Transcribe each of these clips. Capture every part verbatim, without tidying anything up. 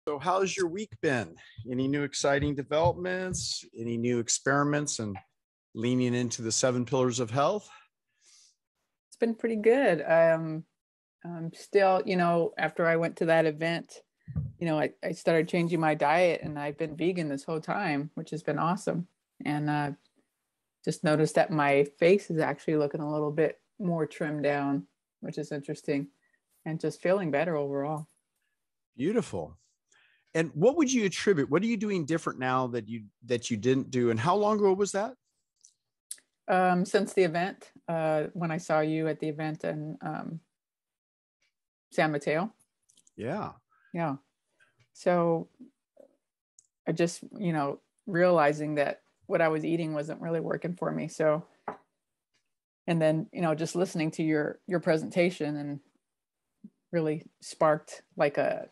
So, how's your week been? Any new exciting developments? Any new experiments and leaning into the seven pillars of health? It's been pretty good. Um, I'm still, you know, after I went to that event, you know, I, I started changing my diet and I've been vegan this whole time, which has been awesome. And uh, just noticed that my face is actually looking a little bit more trimmed down, which is interesting, and just feeling better overall. Beautiful. And what would you attribute? What are you doing different now that you that you didn't do? And how long ago was that? Um, since the event, uh, when I saw you at the event in um, San Mateo, Yeah. yeah. So I just, you know, realizing that what I was eating wasn't really working for me. So, and then, you know, just listening to your your presentation and really sparked like a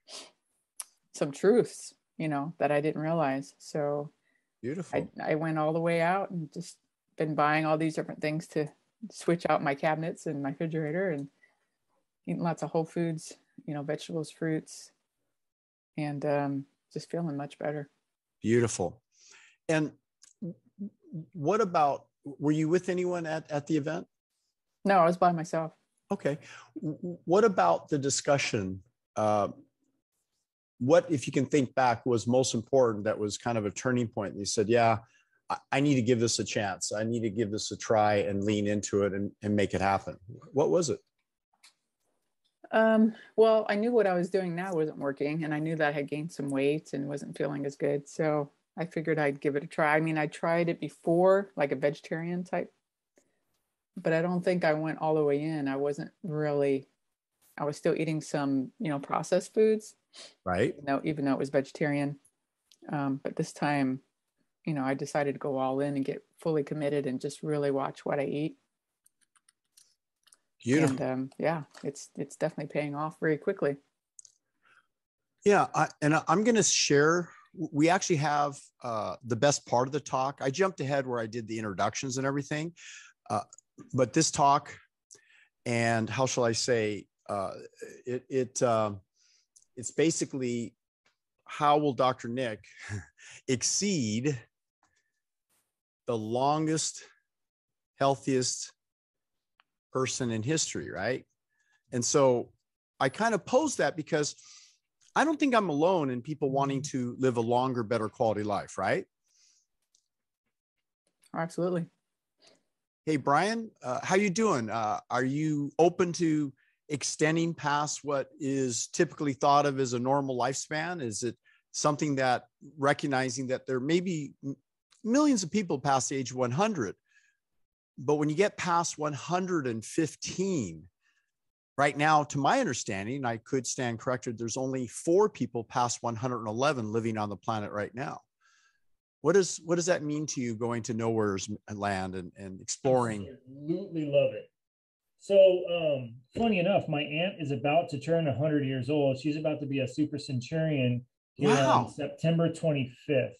some truths, you know, that I didn't realize. So I Beautiful. I went all the way out and just been buying all these different things to switch out my cabinets and my refrigerator and eating lots of whole foods, you know, vegetables, fruits, and um, just feeling much better. Beautiful. And what about, were you with anyone at, at the event? No, I was by myself. Okay. What about the discussion? Uh, what, if you can think back, was most important that was kind of a turning point? And you said, yeah, I, I need to give this a chance. I need to give this a try and lean into it and, and make it happen. What was it? Um, well, I knew what I was doing now wasn't working, and I knew that I had gained some weight and wasn't feeling as good. So I figured I'd give it a try. I mean, I tried it before, like a vegetarian type, but I don't think I went all the way in. I wasn't really, I was still eating some, you know, processed foods, Right. even though, even though it was vegetarian. Um, but this time, you know, I decided to go all in and get fully committed and just really watch what I eat. And Beautiful. um, yeah, it's it's definitely paying off very quickly. Yeah. I, and I'm going to share. We actually have uh, the best part of the talk. I jumped ahead where I did the introductions and everything. Uh, but this talk, and how shall I say, uh, it, it uh, it's basically, how will Doctor Nick exceed the longest, healthiest person in history, right? And so I kind of posed that because I don't think I'm alone in people wanting to live a longer, better quality life, right? Oh, absolutely. Hey, Brian, uh, how you doing? Uh, are you open to extending past what is typically thought of as a normal lifespan? Is it something that, recognizing that there may be millions of people past the age of one hundred, but when you get past one hundred fifteen, right now, to my understanding, I could stand corrected, there's only four people past one hundred eleven living on the planet right now. What does what does that mean to you, going to nowhere's land and, and exploring? Absolutely love it. So, um, funny enough, my aunt is about to turn one hundred years old. She's about to be a super centurion here on Wow. September twenty-fifth.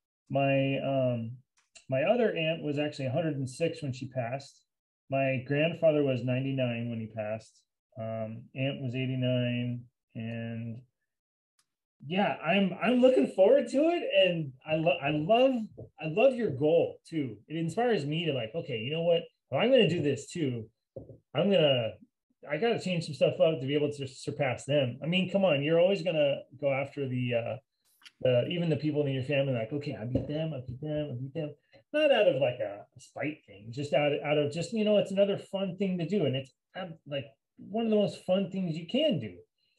My um, my other aunt was actually one hundred six when she passed. My grandfather was ninety-nine when he passed. Um, aunt was eighty-nine, and yeah, I'm I'm looking forward to it, and I love I love I love your goal too. It inspires me to, like, okay, you know what? If I'm going to do this too, I'm gonna I got to change some stuff up to be able to surpass them. I mean, come on, you're always gonna go after the uh, the even the people in your family, like, okay, I beat them, I beat them, I beat them. Not out of like a, a spite thing, just out of, out of just, you know, it's another fun thing to do, and it's um, like one of the most fun things you can do.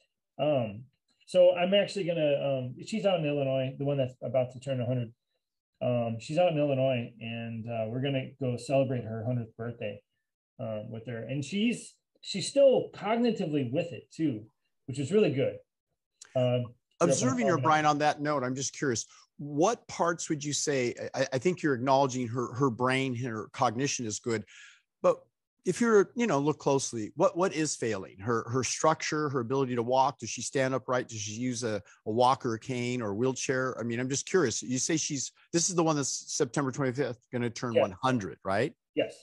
Um, so I'm actually gonna. Um, she's out in Illinois, the one that's about to turn one hundred. Um, she's out in Illinois, and uh, we're gonna go celebrate her one hundredth birthday um, with her, and she's she's still cognitively with it too, which is really good. Um, Observing her, Brian, on that note, I'm just curious, what parts would you say, I, I think you're acknowledging her her brain, her cognition is good, but if you're, you know, look closely, what what is failing? Her her structure, her ability to walk? Does she stand upright? Does she use a, a walker, a cane, or a wheelchair? I mean, I'm just curious. You say she's, this is the one that's September twenty-fifth going to turn Yeah. one hundred, right? Yes.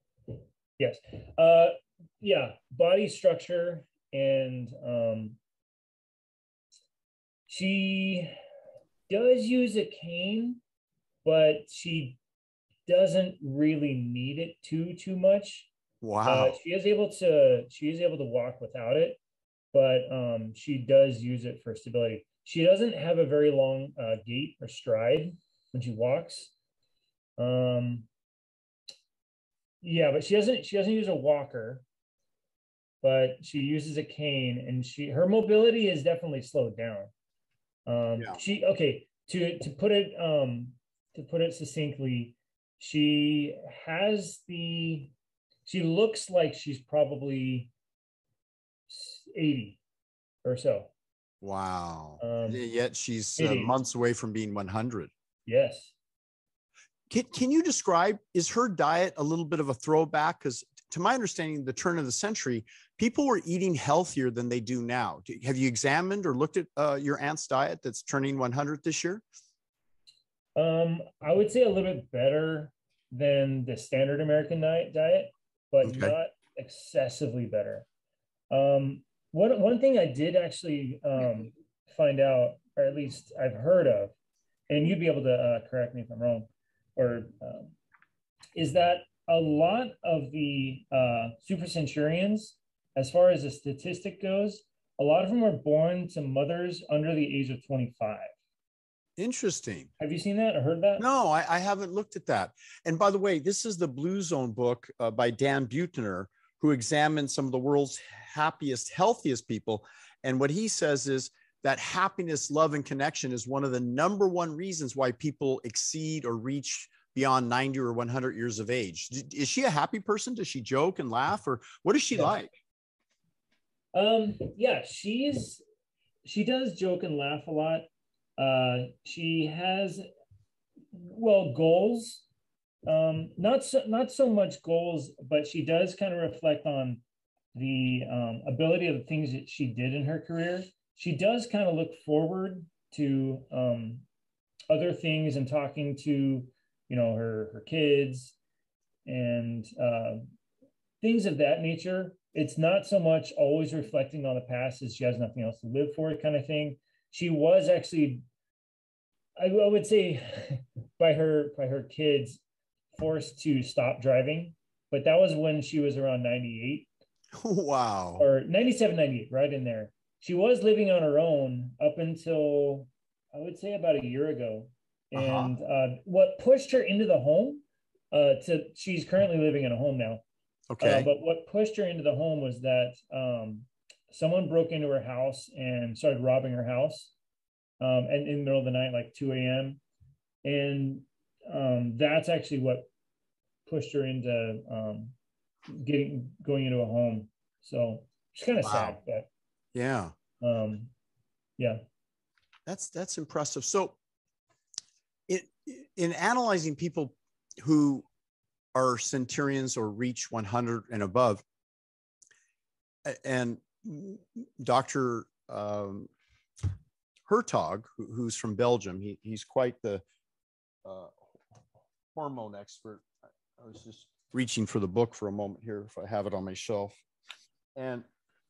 Yes. Uh, yeah. Body structure, and um, She does use a cane, but she doesn't really need it too too much. Wow. Uh, she is able to she is able to walk without it, but um, she does use it for stability. She doesn't have a very long uh, gait or stride when she walks. Um, yeah, but she doesn't she doesn't use a walker, but she uses a cane, and she her mobility is definitely slowed down. Um, Yeah. she okay to to put it um to put it succinctly, she has the she looks like she's probably eighty or so. Wow. Um, Yet she's uh, eighty. months away from being one hundred. Yes. Can, can you describe, is her diet a little bit of a throwback? Because to my understanding, the turn of the century, people were eating healthier than they do now. Have you examined or looked at uh, your aunt's diet that's turning one hundred this year? Um, I would say a little bit better than the standard American diet, diet, but Okay. not excessively better. Um, one one thing I did actually um, find out, or at least I've heard of, and you'd be able to uh, correct me if I'm wrong, or um, is that a lot of the uh, super centurions, as far as the statistic goes, a lot of them were born to mothers under the age of twenty-five. Interesting. Have you seen that or heard that? No, I, I haven't looked at that. And by the way, this is the Blue Zone book uh, by Dan Buettner, who examined some of the world's happiest, healthiest people. And what he says is that happiness, love, and connection is one of the number one reasons why people exceed or reach beyond ninety or one hundred years of age. Is she a happy person? Does she joke and laugh, or what is she Yeah. like? Um, yeah, she's she does joke and laugh a lot. Uh, she has, well, goals. Um, not so not so much goals, but she does kind of reflect on the um, ability of the things that she did in her career. She does kind of look forward to um, other things and talking to, you know, her her kids and uh, things of that nature. It's not so much always reflecting on the past as she has nothing else to live for, kind of thing. She was actually, I, I would say, by her by her kids, forced to stop driving, but that was when she was around ninety-eight. Wow. Or ninety-seven, ninety-eight, right in there. She was living on her own up until, I would say, about a year ago. And uh-huh. uh, what pushed her into the home, uh, to she's currently living in a home now. Okay. Uh, but what pushed her into the home was that um, someone broke into her house and started robbing her house, um, and in the middle of the night, like two a.m. And um, that's actually what pushed her into um, getting going into a home. So it's kind of wow. sad, but yeah, um, yeah, that's that's impressive. So, in in analyzing people who are centurions or reach one hundred and above, and Doctor Um, Hertog, who, who's from Belgium, he, he's quite the uh, hormone expert. I was just reaching for the book for a moment here, if I have it on my shelf. And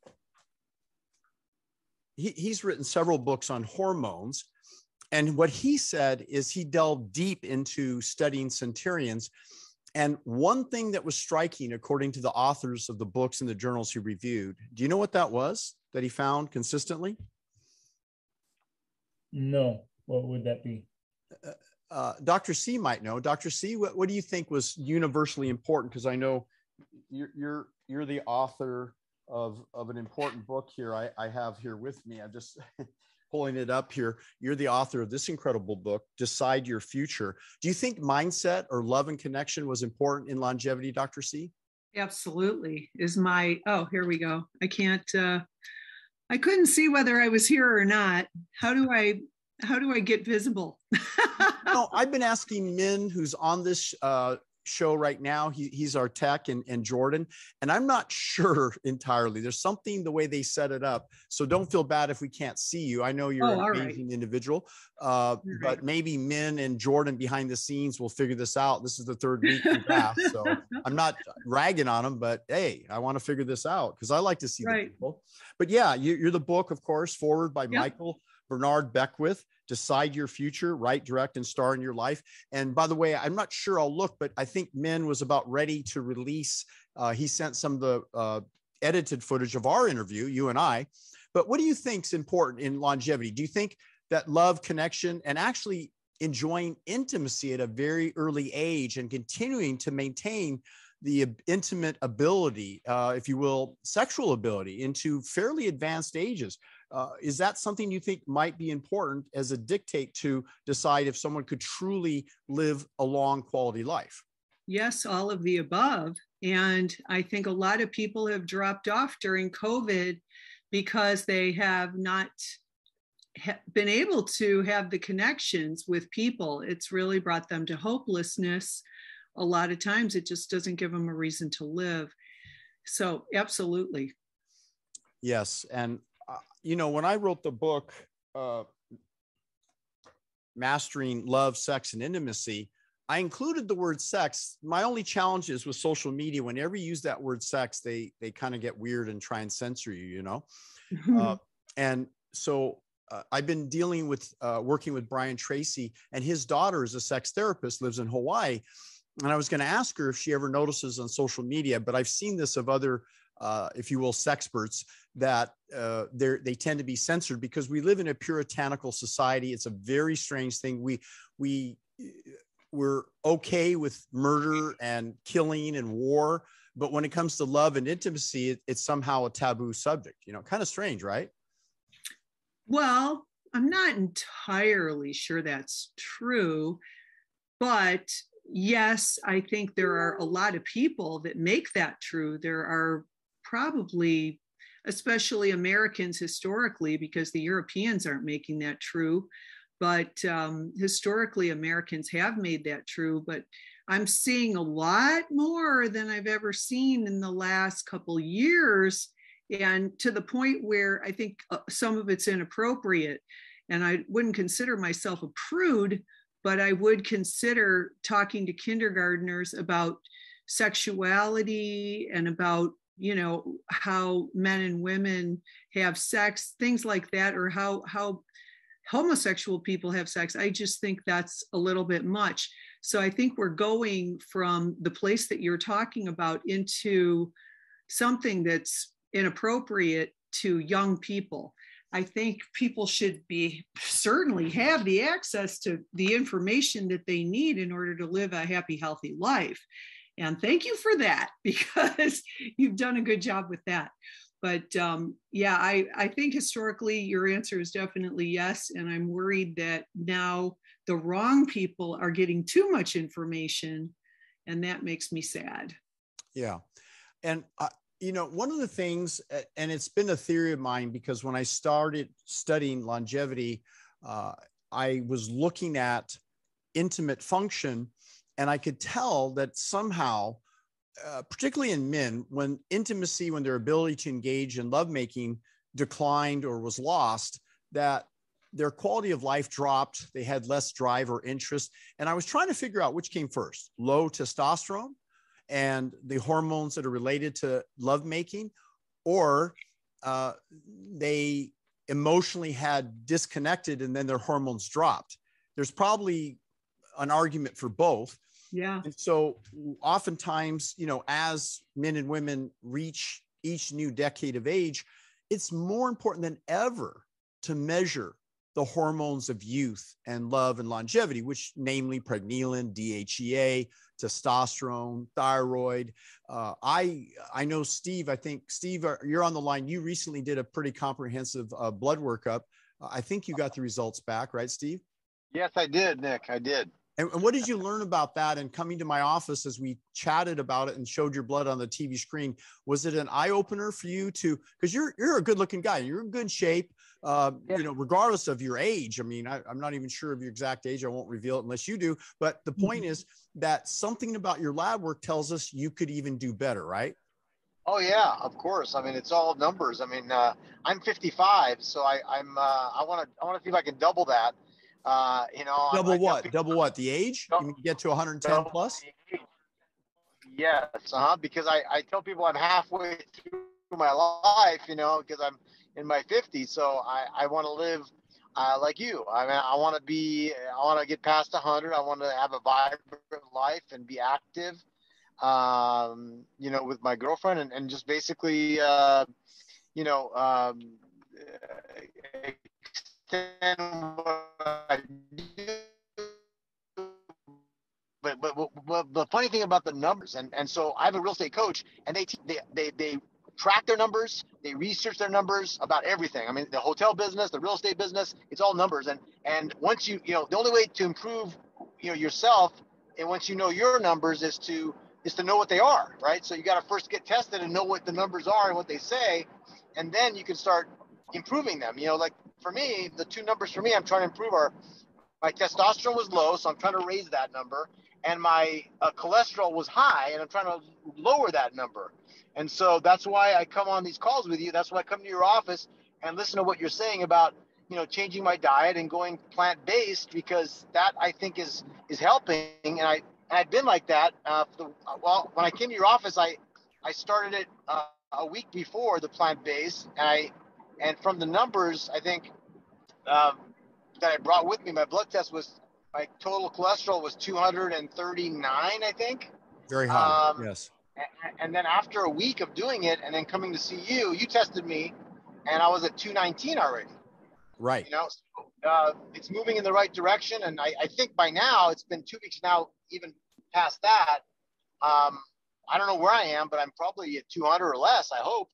he, he's written several books on hormones. And what he said is he delved deep into studying centurions. And one thing that was striking, according to the authors of the books and the journals he reviewed, do you know what that was that he found consistently? No. What would that be? Uh, uh, Doctor C might know. Doctor C, what, what do you think was universally important? Because I know you're, you're you're the author of of an important book here. I, I have here with me. I'm just pulling it up here. You're the author of this incredible book, Decide Your Future. Do you think mindset or love and connection was important in longevity, Doctor C? Absolutely. Is my, oh, here we go. I can't, uh, I couldn't see whether I was here or not. How do I, how do I get visible? No, I've been asking Min, who's on this uh, show right now. He, he's our tech, and, and Jordan, and I'm not sure entirely. There's something the way they set it up. So don't feel bad if we can't see you. I know you're oh, an amazing right. individual, uh, right. but maybe Min and Jordan behind the scenes will figure this out. This is the third week we've asked, so I'm not ragging on them, but hey, I want to figure this out because I like to see right. the people. But yeah, you, you're the book, of course, forward by yep. Michael Bernard Beckwith, Decide Your Future, Write, Direct, and Star in Your Life. And by the way, I'm not sure I'll look, but I think Men was about ready to release. Uh, he sent some of the uh, edited footage of our interview, you and I. But what do you think is important in longevity? Do you think that love, connection, and actually enjoying intimacy at a very early age and continuing to maintain the intimate ability, uh, if you will, sexual ability into fairly advanced ages, uh, is that something you think might be important as a dictate to decide if someone could truly live a long quality life? Yes, all of the above. And I think a lot of people have dropped off during COVID because they have not ha- been able to have the connections with people. It's really brought them to hopelessness. A lot of times it just doesn't give them a reason to live. So absolutely. Yes. And, uh, you know, when I wrote the book, uh, Mastering Love, Sex, and Intimacy, I included the word sex. My only challenge is with social media, whenever you use that word sex, they they kind of get weird and try and censor you, you know? uh, and so uh, I've been dealing with, uh, working with Brian Tracy, and his daughter is a sex therapist, lives in Hawaii. And I was going to ask her if she ever notices on social media, but I've seen this of other, uh, if you will, sexperts, that uh, they tend to be censored because we live in a puritanical society. It's a very strange thing. We, we, we're okay with murder and killing and war, but when it comes to love and intimacy, it, it's somehow a taboo subject, you know, kind of strange, right? Well, I'm not entirely sure that's true, but yes, I think there are a lot of people that make that true. There are probably, especially Americans historically, because the Europeans aren't making that true. But um, historically, Americans have made that true. But I'm seeing a lot more than I've ever seen in the last couple years. And to the point where I think some of it's inappropriate. And I wouldn't consider myself a prude, but I would consider talking to kindergartners about sexuality and about, you know, how men and women have sex, things like that, or how, how homosexual people have sex. I just think that's a little bit much. So I think we're going from the place that you're talking about into something that's inappropriate to young people. I think people should be certainly have the access to the information that they need in order to live a happy, healthy life. And thank you for that, because you've done a good job with that. But um, yeah, I, I think historically your answer is definitely yes. And I'm worried that now the wrong people are getting too much information, and that makes me sad. Yeah. And uh, you know, one of the things, and it's been a theory of mine, because when I started studying longevity, uh, I was looking at intimate function, and I could tell that somehow, uh, particularly in men, when intimacy, when their ability to engage in lovemaking declined or was lost, that their quality of life dropped. They had less drive or interest. And I was trying to figure out which came first, low testosterone and the hormones that are related to lovemaking, or uh, they emotionally had disconnected and then their hormones dropped. There's probably an argument for both. Yeah. And so oftentimes, you know, as men and women reach each new decade of age, it's more important than ever to measure the hormones of youth and love and longevity, which namely pregnenolone, D H E A, testosterone, thyroid. Uh, I I know Steve, I think Steve, you're on the line. You recently did a pretty comprehensive uh, blood workup. Uh, I think you got the results back, right, Steve? Yes, I did, Nick. I did. And, and what did you learn about that? And coming to my office as we chatted about it and showed your blood on the T V screen, was it an eye opener for you to, because you're you're a good looking guy, you're in good shape, uh, yeah. you know, regardless of your age. I mean, I, I'm not even sure of your exact age. I won't reveal it unless you do. But the point mm-hmm. is that something about your lab work tells us you could even do better, right? Oh yeah, of course. I mean, it's all numbers. I mean, uh, I'm fifty-five, so I, I'm uh, I want to I want to see if I can double that. Uh, you know, double I, what? I double what? The age? Double, you mean get to one hundred ten plus? Yes, uh-huh. Because I, I tell people I'm halfway through my life, you know, because I'm in my fifties. So I, I want to live uh, like you. I mean, I want to be, I want to get past one hundred. I want to have a vibrant life and be active, um, you know, with my girlfriend, and, and just basically, uh, you know, um, extend what I do. But, but, but the funny thing about the numbers, and, and so I have a real estate coach, and they, they, they, they track their numbers, they research their numbers about everything. I mean, the hotel business, the real estate business, it's all numbers. And, and once you, you know, the only way to improve, you know, yourself, and once you know your numbers is to, is to know what they are, right? So you got to first get tested and know what the numbers are and what they say. And then you can start improving them. You know, like for me, the two numbers for me, I'm trying to improve are, my testosterone was low, so I'm trying to raise that number. And my uh, cholesterol was high, and I'm trying to lower that number. And so that's why I come on these calls with you. That's why I come to your office and listen to what you're saying about, you know, changing my diet and going plant-based, because that I think is is helping. And I and I've been like that. Uh, for the, well, when I came to your office, I I started it uh, a week before the plant-based, and I and from the numbers, I think um, that I brought with me, my blood test was, my total cholesterol was two hundred thirty-nine, I think. Very high. Um, yes. and, and then after a week of doing it and then coming to see you, you tested me, and I was at two nineteen already. Right. You know, so, uh, it's moving in the right direction. And I, I think by now, it's been two weeks now, even past that. Um, I don't know where I am, but I'm probably at two hundred or less, I hope.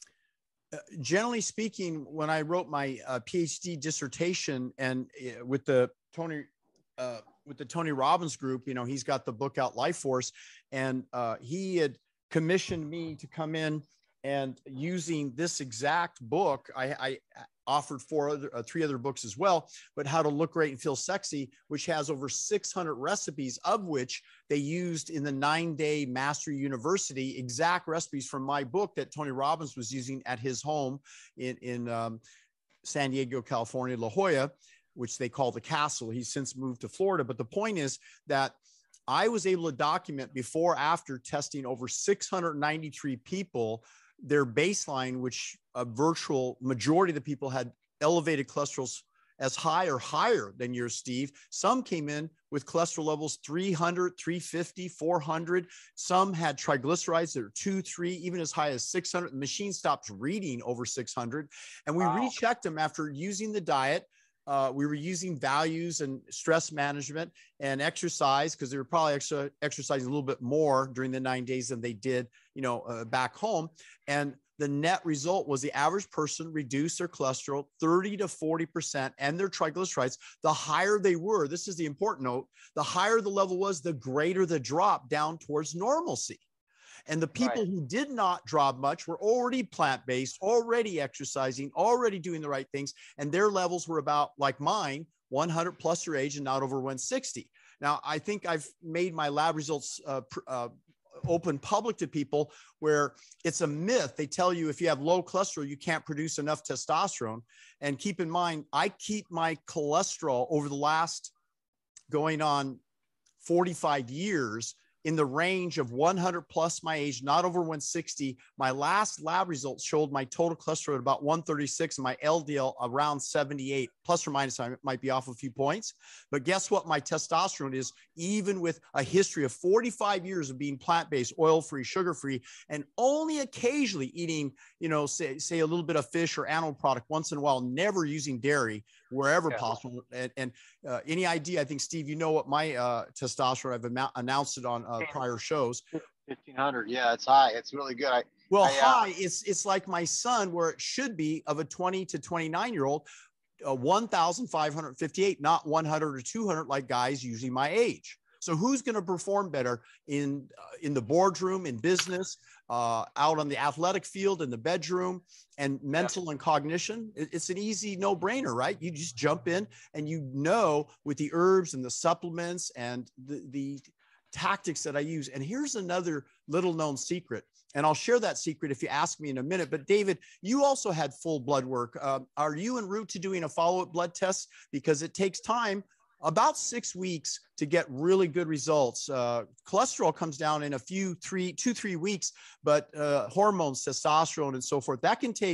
Uh, generally speaking, when I wrote my uh, PhD dissertation, and uh, with the Tony, uh, with the Tony Robbins group, you know, he's got the book out, Life Force, and uh, he had commissioned me to come in, and using this exact book, I, I offered four other, uh, three other books as well, but How to Look Great and Feel Sexy, which has over six hundred recipes, of which they used in the nine day Mastery University, exact recipes from my book that Tony Robbins was using at his home in, in um, San Diego, California, La Jolla, which they call the Castle. He's since moved to Florida. But the point is that I was able to document before, after testing over six hundred ninety-three people, their baseline, which a virtual majority of the people had elevated cholesterols as high or higher than yours, Steve. Some came in with cholesterol levels three hundred, three fifty, four hundred. Some had triglycerides that are two, three, even as high as six hundred. The machine stopped reading over six hundred. And we wow. rechecked them after using the diet. Uh, we were using values and stress management and exercise, because they were probably extra, exercising a little bit more during the nine days than they did, you know, uh, back home. And the net result was the average person reduced their cholesterol thirty to forty percent and their triglycerides. The higher they were, this is the important note, the higher the level was, the greater the drop down towards normalcy. And the people right. who did not drop much were already plant-based, already exercising, already doing the right things. And their levels were about like mine, one hundred plus your age and not over one sixty. Now, I think I've made my lab results uh, uh, open public to people, where it's a myth. They tell you if you have low cholesterol, you can't produce enough testosterone. And keep in mind, I keep my cholesterol over the last going on forty-five years in the range of one hundred plus my age, not over one sixty. My last lab results showed my total cholesterol at about one thirty-six and my L D L around seventy-eight, plus or minus. I might be off a few points, but guess what? My testosterone is, even with a history of forty-five years of being plant-based, oil-free, sugar-free, and only occasionally eating, you know, say, say a little bit of fish or animal product once in a while, never using dairy wherever yeah. possible. And, and uh, any idea, I think, Steve, you know what my uh, testosterone, I've am- announced it on uh, prior shows. fifteen hundred. Yeah, it's high. It's really good. I, well, I, uh, high, it's, it's like my son, where it should be of a twenty to twenty-nine year old, uh, one thousand five hundred fifty-eight, not one hundred or two hundred like guys usually my age. So who's going to perform better in, uh, in the boardroom, in business, uh, out on the athletic field, in the bedroom, and mental yeah. and cognition? It, it's an easy no brainer, right? You just jump in, and you know, with the herbs and the supplements and the, the tactics that I use. And here's another little known secret, and I'll share that secret if you ask me in a minute. But David, you also had full blood work. Uh, are you en route to doing a follow-up blood test? Because it takes time, about six weeks to get really good results. Uh, cholesterol comes down in a few, three, two, three weeks, but uh, hormones, testosterone and so forth, that can take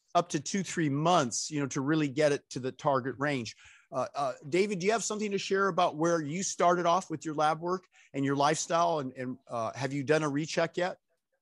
up to two, three months, you know, to really get it to the target range. Uh, uh, David, do you have something to share about where you started off with your lab work and your lifestyle? And, and uh, have you done a recheck yet?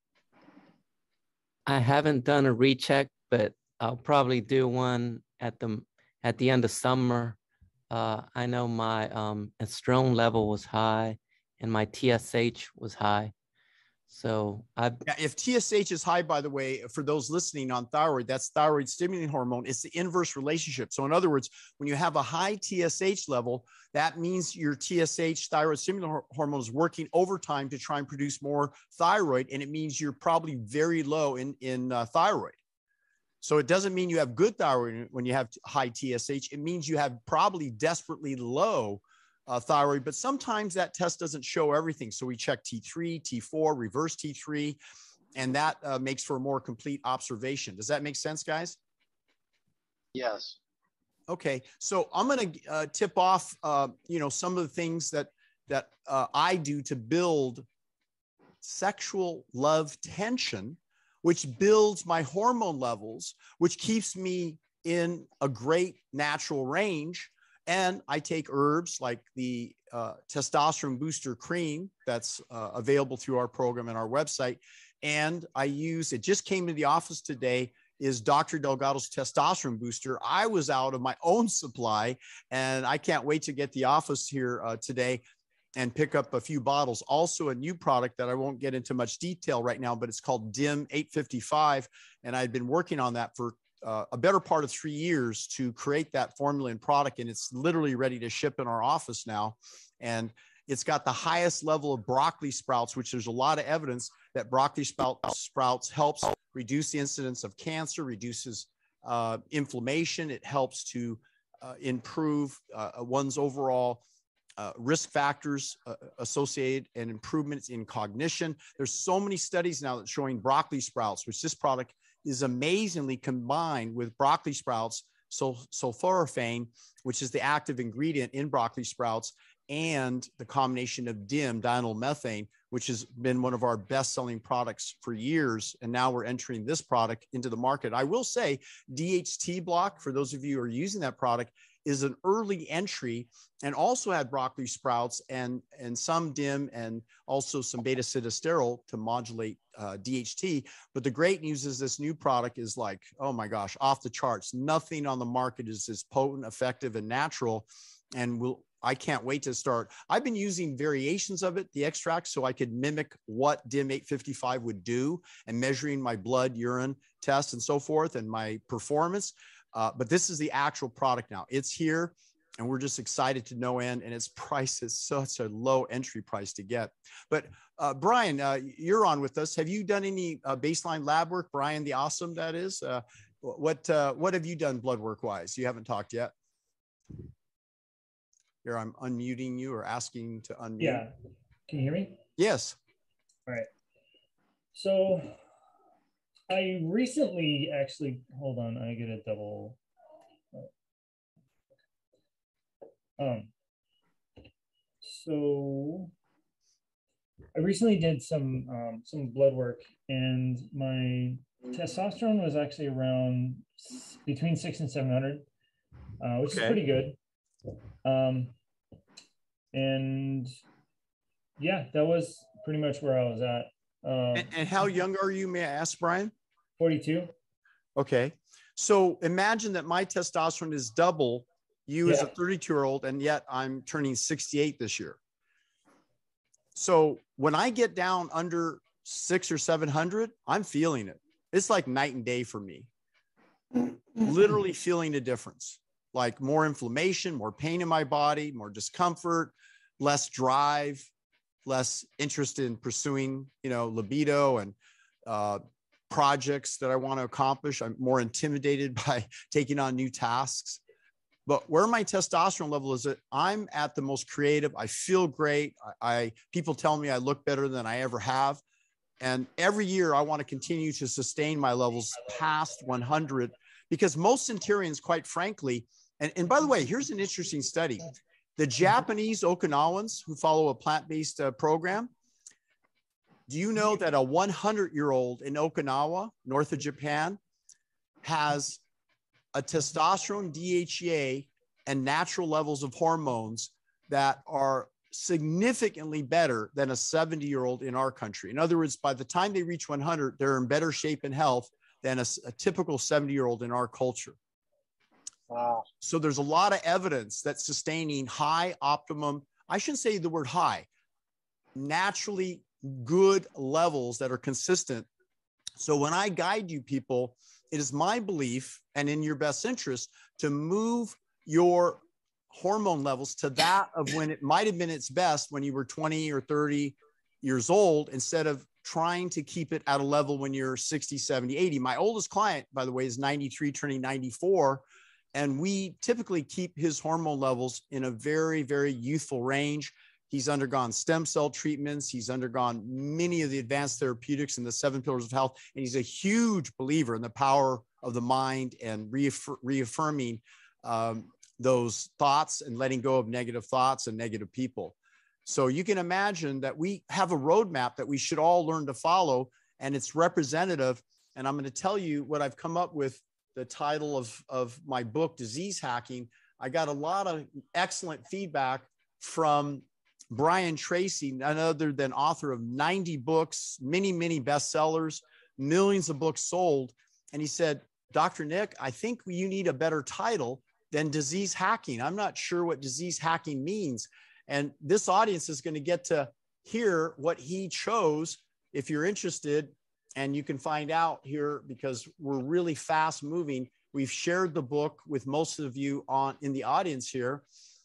I haven't done a recheck, but I'll probably do one at the at the end of summer. Uh, I know my um, estrone level was high and my T S H was high. So I, yeah, if T S H is high, by the way, for those listening on thyroid, that's thyroid stimulating hormone. It's the inverse relationship. So in other words, when you have a high T S H level, that means your T S H, thyroid stimulating hormone, is working overtime to try and produce more thyroid. And it means you're probably very low in, in uh, thyroid. So it doesn't mean you have good thyroid when you have high T S H. It means you have probably desperately low uh, thyroid, but sometimes that test doesn't show everything. So we check T three, T four, reverse T three, and that uh, makes for a more complete observation. Does that make sense, guys? Yes. Okay. So I'm going to uh, tip off, uh, you know, some of the things that, that uh, I do to build sexual love tension, which builds my hormone levels, which keeps me in a great natural range. And I take herbs like the uh, testosterone booster cream that's uh, available through our program and our website. And I use, it just came to the office today, is Doctor Delgado's testosterone booster. I was out of my own supply, and I can't wait to get the office here uh, today and pick up a few bottles. Also a new product that I won't get into much detail right now, but it's called D I M eight fifty-five. And I've been working on that for uh, a better part of three years to create that formula and product. And it's literally ready to ship in our office now. And it's got the highest level of broccoli sprouts, which there's a lot of evidence that broccoli sprout, sprouts helps reduce the incidence of cancer, reduces uh, inflammation. It helps to uh, improve uh, one's overall Uh, risk factors uh, associated and improvements in cognition. There's so many studies now that showing broccoli sprouts, which this product is amazingly combined with broccoli sprouts, so sulforaphane, which is the active ingredient in broccoli sprouts, and the combination of D I M, dianyl methane, which has been one of our best-selling products for years. And now we're entering this product into the market. I will say D H T block, for those of you who are using that product, is an early entry, and also had broccoli sprouts and, and some D I M and also some beta-sitosterol to modulate uh, D H T. But the great news is this new product is like, oh my gosh, off the charts. Nothing on the market is as potent, effective, and natural. And we'll, I can't wait to start. I've been using variations of it, the extract, so I could mimic what D I M eight fifty-five would do and measuring my blood, urine test, and so forth, and my performance. Uh, but this is the actual product now. It's here, and we're just excited to no end. And its price is such a low entry price to get. But uh, Brian, uh, you're on with us. Have you done any uh, baseline lab work? Brian, the awesome, that is. Uh, what uh, what have you done blood work wise? You haven't talked yet. Here, I'm unmuting you or asking to unmute. Yeah. Can you hear me? Yes. All right. So I recently actually, hold on, I get a double. Um, so I recently did some um, some blood work, and my testosterone was actually around between six and seven hundred, uh, which okay. is pretty good. Um, and yeah, that was pretty much where I was at. Um, and, and how young are you, may I ask, Brian? forty-two. Okay. So imagine that my testosterone is double you yeah. as a thirty-two year old, and yet I'm turning sixty-eight this year. So when I get down under six or seven hundred, I'm feeling it. It's like night and day for me. Literally feeling a difference, like more inflammation, more pain in my body, more discomfort, less drive, less interest in pursuing, you know, libido and uh, projects that I want to accomplish. I'm more intimidated by taking on new tasks. But where my testosterone level is, at, I'm at the most creative. I feel great. I, I people tell me I look better than I ever have. And every year I want to continue to sustain my levels past one hundred, because most centurions, quite frankly, and, and by the way, here's an interesting study. The Japanese Okinawans who follow a plant-based uh, program, do you know that a hundred year old in Okinawa, north of Japan, has a testosterone, D H E A, and natural levels of hormones that are significantly better than a seventy year old in our country. In other words, by the time they reach one hundred, they're in better shape and health than a, a typical seventy year old in our culture. Wow. So there's a lot of evidence that sustaining high optimum, I shouldn't say the word high, naturally good levels that are consistent. So when I guide you people, it is my belief and in your best interest to move your hormone levels to that of when it might have been its best when you were twenty or thirty years old, instead of trying to keep it at a level when you're sixty, seventy, eighty. My oldest client, by the way, is ninety-three, turning ninety-four. And we typically keep his hormone levels in a very, very youthful range. He's undergone stem cell treatments. He's undergone many of the advanced therapeutics and the seven pillars of health. And he's a huge believer in the power of the mind and reaffir- reaffirming um, those thoughts and letting go of negative thoughts and negative people. So you can imagine that we have a roadmap that we should all learn to follow, and it's representative. And I'm going to tell you what I've come up with, the title of, of my book, Disease Hacking. I got a lot of excellent feedback from Brian Tracy, none other than author of ninety books, many, many bestsellers, millions of books sold. And he said, Doctor Nick, I think you need a better title than disease hacking. I'm not sure what disease hacking means. And this audience is going to get to hear what he chose if you're interested. And you can find out here because we're really fast moving. We've shared the book with most of you on in the audience here.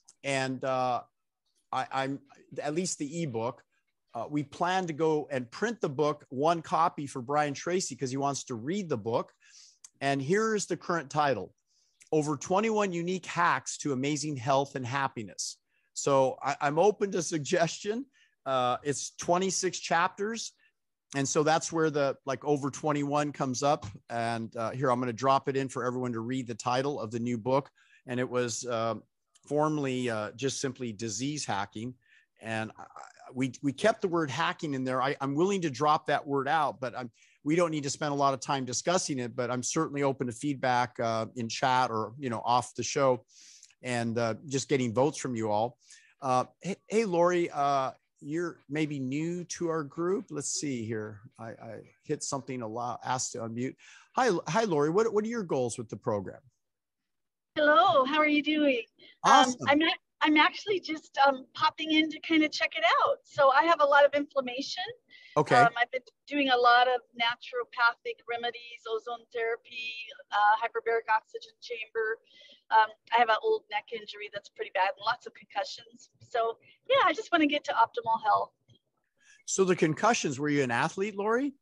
And uh, I, I'm at least the ebook. Uh, we plan to go and print the book, one copy for Brian Tracy because he wants to read the book. And here's the current title: Over twenty-one Unique Hacks to Amazing Health and Happiness. So I, I'm open to suggestion. Uh, it's twenty-six chapters. And so that's where the like over twenty-one comes up. And uh, here, I'm going to drop it in for everyone to read the title of the new book. And it was uh, formerly uh, just simply Disease Hacking. And I, we, we kept the word hacking in there. I, I'm willing to drop that word out, but I'm, we don't need to spend a lot of time discussing it, but I'm certainly open to feedback uh, in chat or, you know, off the show, and uh, just getting votes from you all. Uh, hey, hey, Lori, uh, you're maybe new to our group. Let's see here. I, I hit something a lot, asked to unmute. Hi, hi, Lori. What, what are your goals with the program? Hello, how are you doing? Awesome. Um, I'm not, I'm actually just um, popping in to kind of check it out. So I have a lot of inflammation. Okay. Um, I've been doing a lot of naturopathic remedies, ozone therapy, uh, hyperbaric oxygen chamber. Um, I have an old neck injury that's pretty bad and lots of concussions. So yeah, I just want to get to optimal health. So the concussions, were you an athlete, Lori?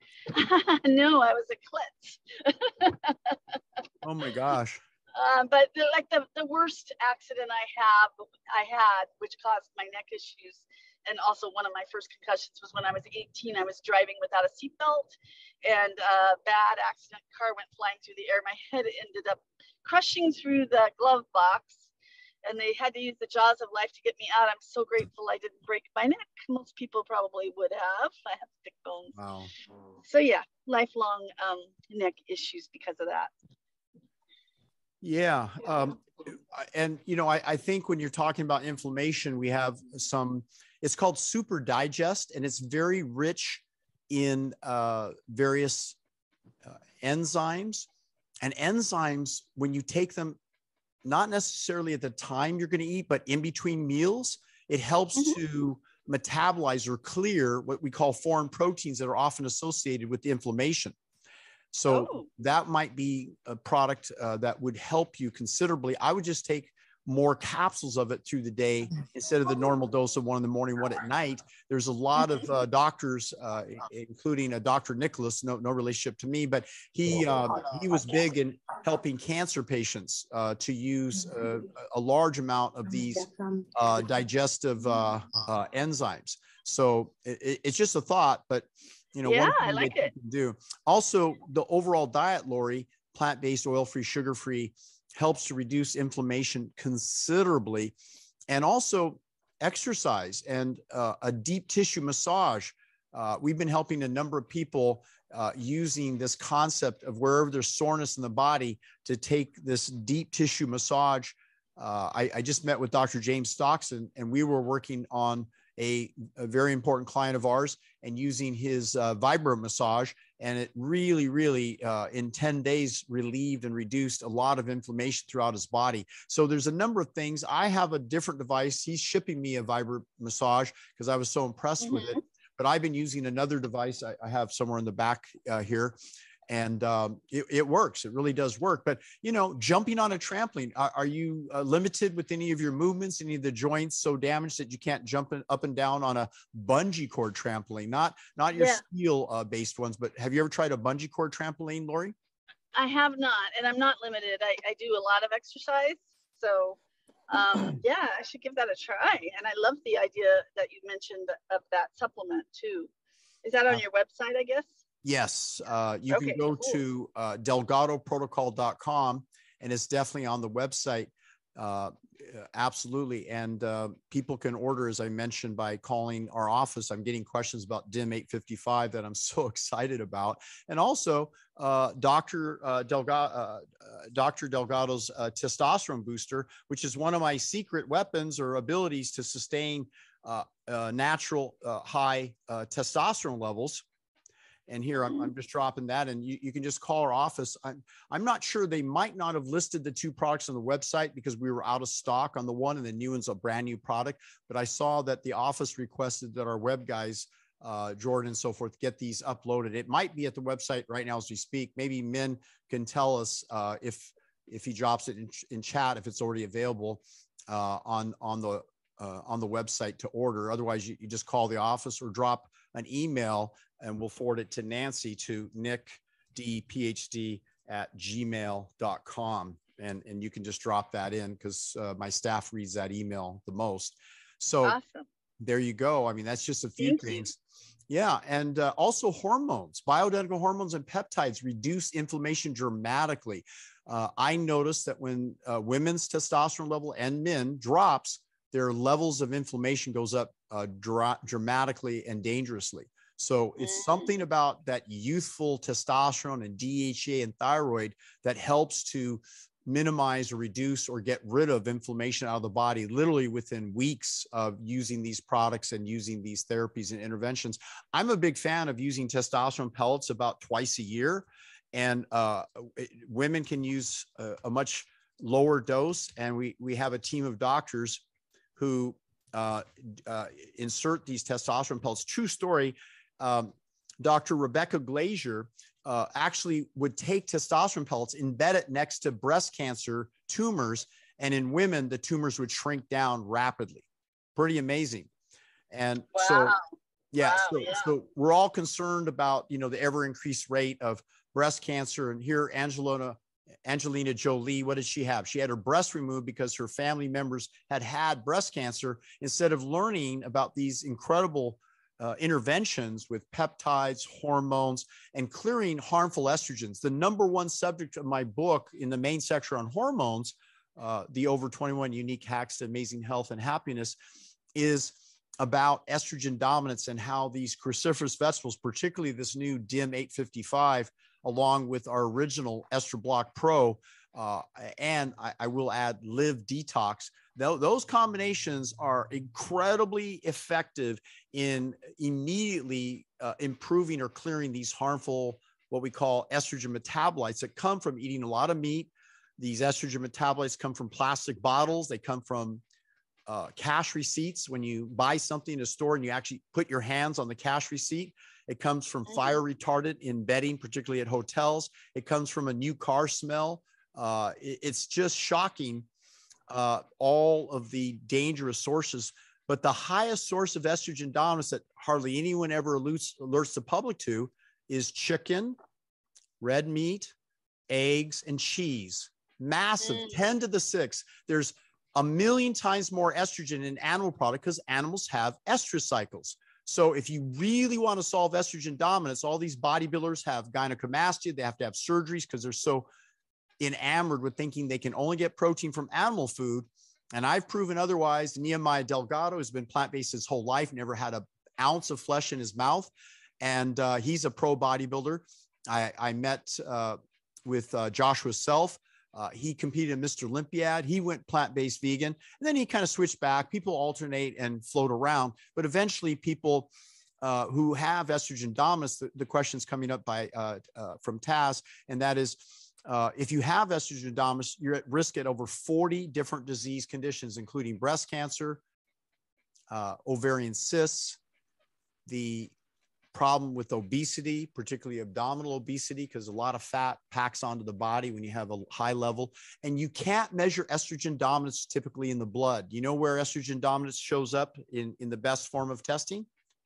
No, I was a klutz. Oh my gosh. Um, but the, like the, the worst accident I have, I had, which caused my neck issues, and also one of my first concussions, was when I was eighteen. I was driving without a seatbelt, and a bad accident car went flying through the air. My head ended up crushing through the glove box, and they had to use the jaws of life to get me out. I'm so grateful I didn't break my neck. Most people probably would have. I have thick bones. Wow. So yeah, lifelong um, neck issues because of that. Yeah. Um, and, you know, I, I think when you're talking about inflammation, we have some, it's called Super Digest, and it's very rich in uh, various uh, enzymes. And enzymes, when you take them, not necessarily at the time you're going to eat, but in between meals, it helps mm-hmm. to metabolize or clear what we call foreign proteins that are often associated with the inflammation. So oh. that might be a product uh, that would help you considerably. I would just take more capsules of it through the day instead of the normal dose of one in the morning, one at night. There's a lot of uh, doctors, uh, including a Doctor Nicholas, no, no relationship to me, but he uh, he was big in helping cancer patients uh, to use uh, a large amount of these uh, digestive uh, uh, enzymes. So it, it's just a thought, but you know, yeah, one thing I like that it. you can do. Also, the overall diet, Lori, plant-based, oil-free, sugar-free, helps to reduce inflammation considerably. And also exercise and uh, a deep tissue massage Uh, we've been helping a number of people uh, using this concept of wherever there's soreness in the body to take this deep tissue massage. Uh, I, I just met with Doctor James Stockton, and we were working on a, a very important client of ours and using his uh, vibro massage. And it really, really, uh, in ten days, relieved and reduced a lot of inflammation throughout his body. So there's a number of things. I have a different device. He's shipping me a vibro massage because I was so impressed mm-hmm. with it. But I've been using another device I, I have somewhere in the back uh, here. And um, it, it works. It really does work. But, you know, jumping on a trampoline, are, are you uh, limited with any of your movements, any of the joints so damaged that you can't jump in, up and down on a bungee cord trampoline? Not not your yeah. steel uh, based ones, but have you ever tried a bungee cord trampoline, Lori? I have not, and I'm not limited. I, I do a lot of exercise. So, um, yeah, I should give that a try. And I love the idea that you mentioned of that supplement too. Is that on your website, I guess? Yes, uh, you okay, can go cool. to uh, delgado protocol dot com, and it's definitely on the website. Uh, absolutely. And uh, people can order, as I mentioned, by calling our office. I'm getting questions about D I M eight fifty-five that I'm so excited about. And also uh, Doctor Uh, Delgado, uh, Doctor Delgado's uh, testosterone booster, which is one of my secret weapons or abilities to sustain uh, uh, natural uh, high uh, testosterone levels. And here I'm, I'm just dropping that, and you, you can just call our office. I'm, I'm not sure, they might not have listed the two products on the website because we were out of stock on the one, and the new one's a brand new product. But I saw that the office requested that our web guys, uh, Jordan and so forth, get these uploaded. It might be at the website right now as we speak. Maybe Min can tell us uh, if if he drops it in, in chat, if it's already available uh, on on the uh, on the website to order. Otherwise, you, you just call the office or drop an email, and we'll forward it to Nancy to nick d p h d at gmail dot com. And, and you can just drop that in because uh, my staff reads that email the most. So awesome. There you go. I mean, that's just a few Thank things. You. Yeah. And uh, also hormones, bioidentical hormones and peptides reduce inflammation dramatically. Uh, I noticed that when uh, women's testosterone level and men drops, their levels of inflammation goes up uh, dra- dramatically and dangerously. So it's something about that youthful testosterone and D H E A and thyroid that helps to minimize or reduce or get rid of inflammation out of the body, literally within weeks of using these products and using these therapies and interventions. I'm a big fan of using testosterone pellets about twice a year. And uh, women can use a, a much lower dose. And we, we have a team of doctors who uh, uh, insert these testosterone pellets. True story. Um, Doctor Rebecca Glazier uh, actually would take testosterone pellets, embed it next to breast cancer tumors, and in women, the tumors would shrink down rapidly. Pretty amazing. And wow. so, yeah, wow, so, yeah. so we're all concerned about, you know, the ever increased rate of breast cancer. And here, Angelina, Angelina Jolie, what did she have? She had her breast removed because her family members had had breast cancer. Instead of learning about these incredible Uh, interventions with peptides, hormones, and clearing harmful estrogens. The number one subject of my book in the main section on hormones, uh, the over twenty-one unique hacks to amazing health and happiness, is about estrogen dominance and how these cruciferous vegetables, particularly this new D I M eight fifty-five, along with our original Ester Block Pro, uh, and I, I will add Live Detox. Those combinations are incredibly effective in immediately uh, improving or clearing these harmful, what we call estrogen metabolites that come from eating a lot of meat. These estrogen metabolites come from plastic bottles. They come from uh, cash receipts. When you buy something in a store and you actually put your hands on the cash receipt, it comes from fire retardant in bedding, particularly at hotels. It comes from a new car smell. Uh, it, it's just shocking. Uh, all of the dangerous sources, but the highest source of estrogen dominance that hardly anyone ever alerts, alerts the public to is chicken, red meat, eggs, and cheese. Massive, mm. ten to the six. There's a million times more estrogen in animal product because animals have estrous cycles. So if you really want to solve estrogen dominance, all these bodybuilders have gynecomastia. They have to have surgeries because they're so enamored with thinking they can only get protein from animal food. And I've proven otherwise. Nehemiah Delgado has been plant-based his whole life, never had an ounce of flesh in his mouth. And uh, he's a pro bodybuilder. I, I met uh, with uh, Joshua Self. Uh, he competed in Mister Olympiad. He went plant-based vegan, and then he kind of switched back. People alternate and float around, but eventually people uh, who have estrogen dominance, the, the question's coming up by uh, uh, from Taz, and that is, uh, if you have estrogen dominance, you're at risk at over forty different disease conditions, including breast cancer, uh, ovarian cysts, the problem with obesity, particularly abdominal obesity, because a lot of fat packs onto the body when you have a high level. And you can't measure estrogen dominance typically in the blood. You know where estrogen dominance shows up in, in the best form of testing?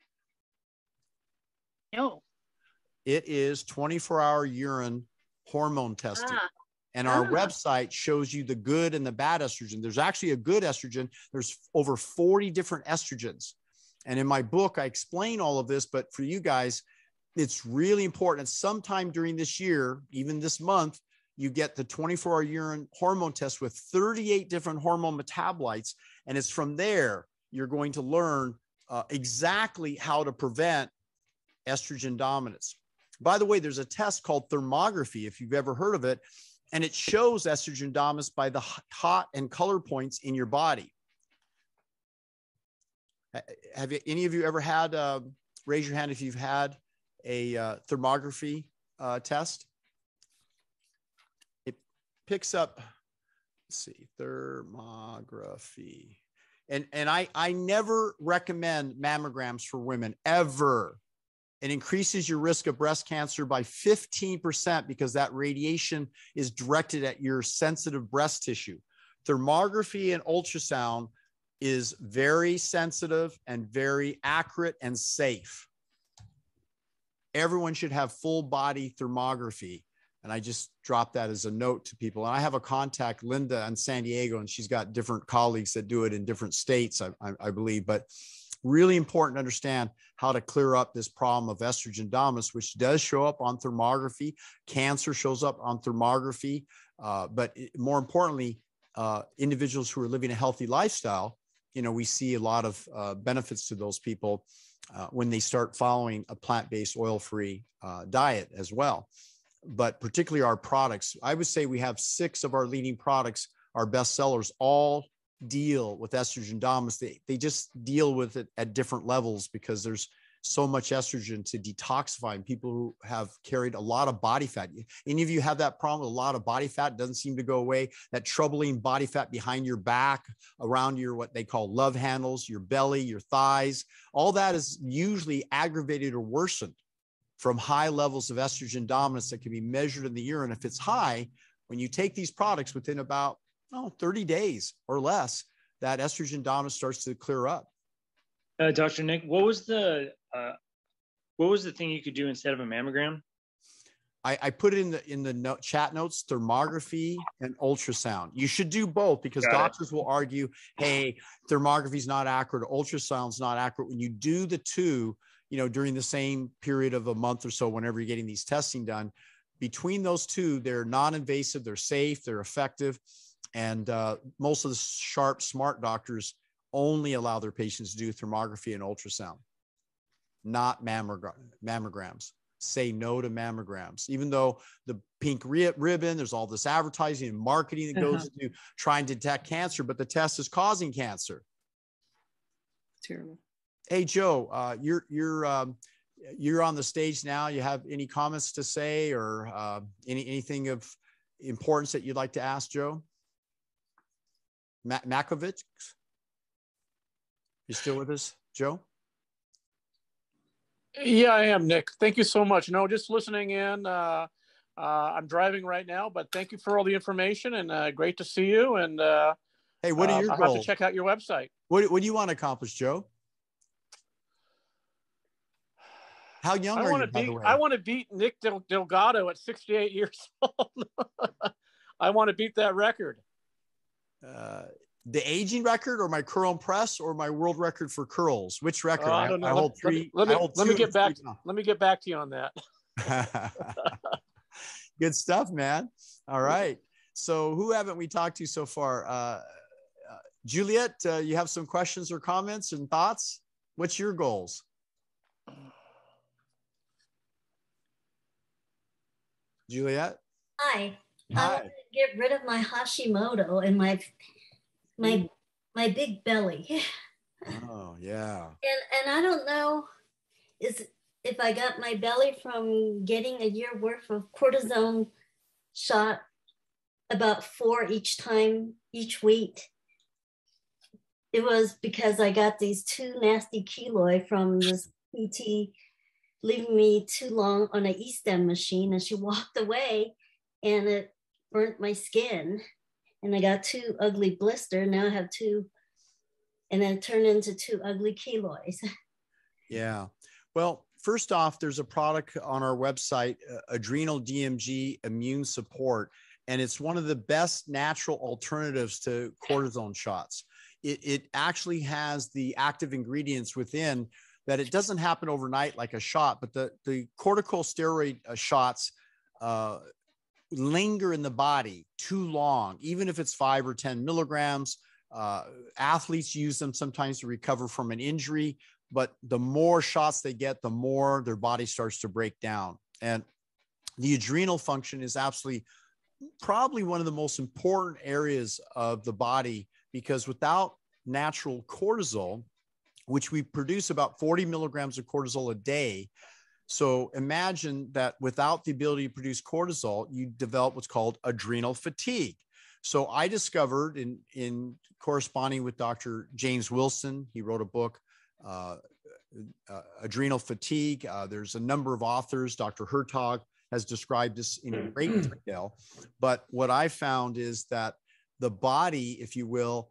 No. It is twenty-four hour urine hormone testing. Ah. And our ah. website shows you the good and the bad estrogen. There's actually a good estrogen. There's over forty different estrogens. And in my book, I explain all of this, but for you guys, it's really important. Sometime during this year, even this month, you get the twenty-four hour urine hormone test with thirty-eight different hormone metabolites. And it's from there, you're going to learn uh, exactly how to prevent estrogen dominance. By the way, there's a test called thermography, if you've ever heard of it, and it shows estrogen dominance by the hot and color points in your body. Have you, any of you ever had, uh, raise your hand if you've had a uh, thermography uh, test? It picks up, let's see, thermography. And, and I, I never recommend mammograms for women, ever. It increases your risk of breast cancer by fifteen percent because that radiation is directed at your sensitive breast tissue. Thermography and ultrasound is very sensitive and very accurate and safe. Everyone should have full body thermography. And I just dropped that as a note to people. And I have a contact, Linda, in San Diego, and she's got different colleagues that do it in different states, I, I, I believe. But really important to understand how to clear up this problem of estrogen dominance, which does show up on thermography. Cancer shows up on thermography. Uh, but more importantly, uh, individuals who are living a healthy lifestyle, you know, we see a lot of uh, benefits to those people uh, when they start following a plant-based oil-free uh, diet as well. But particularly our products, I would say we have six of our leading products, our best sellers, all deal with estrogen dominance. They, they just deal with it at different levels because there's so much estrogen to detoxify, and people who have carried a lot of body fat. Any of you have that problem? A lot of body fat doesn't seem to go away. That troubling body fat behind your back, around your, what they call love handles, your belly, your thighs, all that is usually aggravated or worsened from high levels of estrogen dominance that can be measured in the urine. If it's high, when you take these products within about oh, thirty days or less, that estrogen dominance starts to clear up. Uh, Doctor Nick, what was the uh, what was the thing you could do instead of a mammogram? I, I put it in the in the note, chat notes: thermography and ultrasound. You should do both because Got doctors it. will argue, "Hey, thermography is not accurate, ultrasound's not accurate." When you do the two, you know, during the same period of a month or so, whenever you're getting these testing done, between those two, they're non-invasive, they're safe, they're effective, and uh, most of the sharp, smart doctors only allow their patients to do thermography and ultrasound, not mammogram mammograms. Say no to mammograms, even though the pink ribbon, there's all this advertising and marketing that goes uh-huh. into trying to detect cancer, but the test is causing cancer. Terrible. Hey, Joe, uh, you're, you're, um, you're on the stage now. You have any comments to say or uh, any, anything of importance that you'd like to ask Joe? Ma Makovich? You still with us, Joe? Yeah, I am, Nick. Thank you so much. No, just listening in. Uh, uh, I'm driving right now, but thank you for all the information and uh, great to see you. And uh, hey, what are your uh, goals? I'll have to check out your website. What, what do you want to accomplish, Joe? How young I are you, beat, by the way? I want to beat Nick Del Delgado at sixty-eight years old. I want to beat that record. Uh, the aging record or my curl and press or my world record for curls? Which record? Oh, I don't know. I, I hold three. Let me, I hold let me get back. Now. Let me get back to you on that. Good stuff, man. All right. So who haven't we talked to so far? Uh, uh, Juliet, uh, you have some questions or comments and thoughts? What's your goals? Juliet. Hi. Hi. I want to get rid of my Hashimoto and my my mm. my big belly. Oh yeah. And and I don't know is if I got my belly from getting a year worth of cortisone shot, about four each time each week. It was because I got these two nasty keloid from this P T leaving me too long on an E-stem machine, and she walked away and it burnt my skin, and I got two ugly blisters. Now I have two, and then it turned into two ugly keloids. Yeah. Well, first off, there's a product on our website, uh, Adrenal D M G Immune Support, and it's one of the best natural alternatives to cortisone shots. It, it actually has the active ingredients within that it doesn't happen overnight like a shot, but the, the corticosteroid uh, shots uh, linger in the body too long, even if it's five or ten milligrams. Uh, athletes use them sometimes to recover from an injury, but the more shots they get, the more their body starts to break down. And the adrenal function is absolutely probably one of the most important areas of the body, because without natural cortisol, which we produce about forty milligrams of cortisol a day. So imagine that without the ability to produce cortisol, you develop what's called adrenal fatigue. So I discovered in, in corresponding with Doctor James Wilson, he wrote a book, uh, uh, Adrenal Fatigue. Uh, there's a number of authors. Doctor Hertog has described this in great detail. But what I found is that the body, if you will,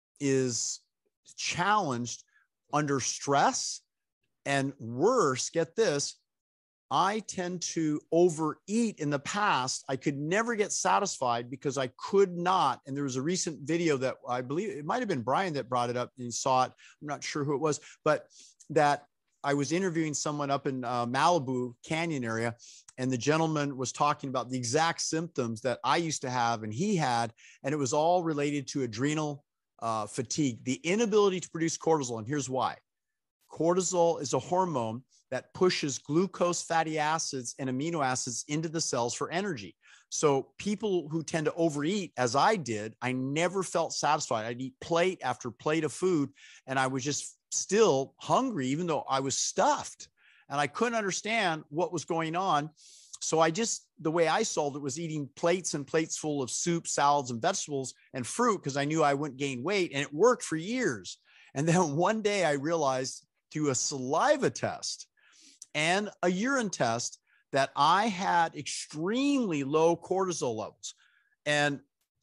is challenged under stress, and worse, get this, I tend to overeat. In the past, I could never get satisfied because I could not. And there was a recent video that I believe it might've been Brian that brought it up and he saw it. I'm not sure who it was, but that I was interviewing someone up in uh, Malibu Canyon area, and the gentleman was talking about the exact symptoms that I used to have and he had, and it was all related to adrenal uh, fatigue, the inability to produce cortisol. And here's why. Cortisol is a hormone that pushes glucose, fatty acids, and amino acids into the cells for energy. So people who tend to overeat, as I did, I never felt satisfied. I'd eat plate after plate of food, and I was just still hungry, even though I was stuffed, and I couldn't understand what was going on. So I just, the way I solved it was eating plates and plates full of soup, salads, and vegetables and fruit, because I knew I wouldn't gain weight, and it worked for years. And then one day I realized through a saliva test and a urine test that I had extremely low cortisol levels. And,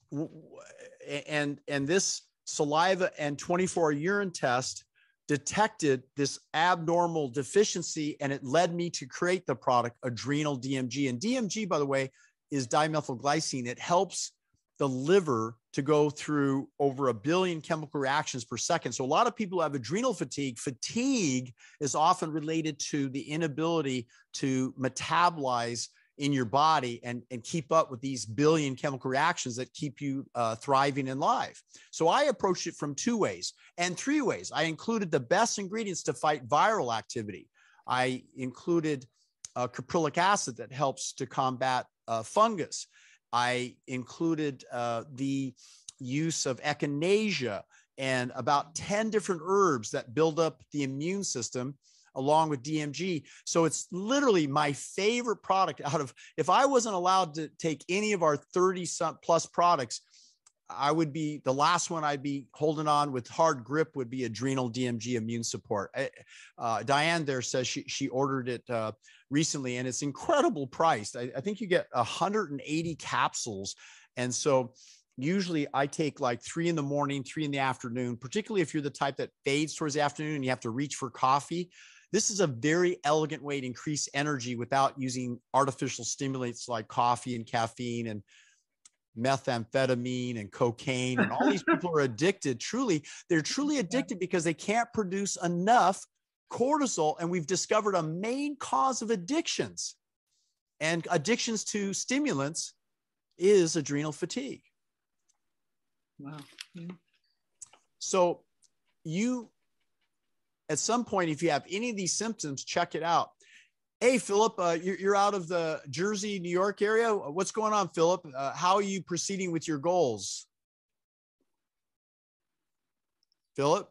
and, and this saliva and twenty-four hour urine test detected this abnormal deficiency, and it led me to create the product Adrenal D M G. And D M G, by the way, is dimethylglycine. It helps the liver to go through over a billion chemical reactions per second. So a lot of people have adrenal fatigue. Fatigue is often related to the inability to metabolize in your body and, and keep up with these billion chemical reactions that keep you uh, thriving and live. So I approached it from two ways and three ways. I included the best ingredients to fight viral activity. I included uh, caprylic acid that helps to combat uh, fungus. I included uh, the use of echinacea and about ten different herbs that build up the immune system, along with D M G. So it's literally my favorite product out of, if I wasn't allowed to take any of our thirty plus products, I would be, the last one I'd be holding on with hard grip would be Adrenal D M G Immune Support. Uh, Diane there says she, she ordered it uh, recently, and it's incredible priced. I, I think you get one hundred eighty capsules. And so usually I take like three in the morning, three in the afternoon, particularly if you're the type that fades towards the afternoon and you have to reach for coffee. This is a very elegant way to increase energy without using artificial stimulants like coffee and caffeine and methamphetamine and cocaine. And all these people are addicted. Truly, they're truly addicted because they can't produce enough cortisol. And we've discovered a main cause of addictions and addictions to stimulants is adrenal fatigue. Wow. Yeah. So you, at some point, if you have any of these symptoms, check it out. Hey, Philip, uh, you're, you're out of the Jersey, New York area. What's going on, Philip? Uh, how are you proceeding with your goals? Philip?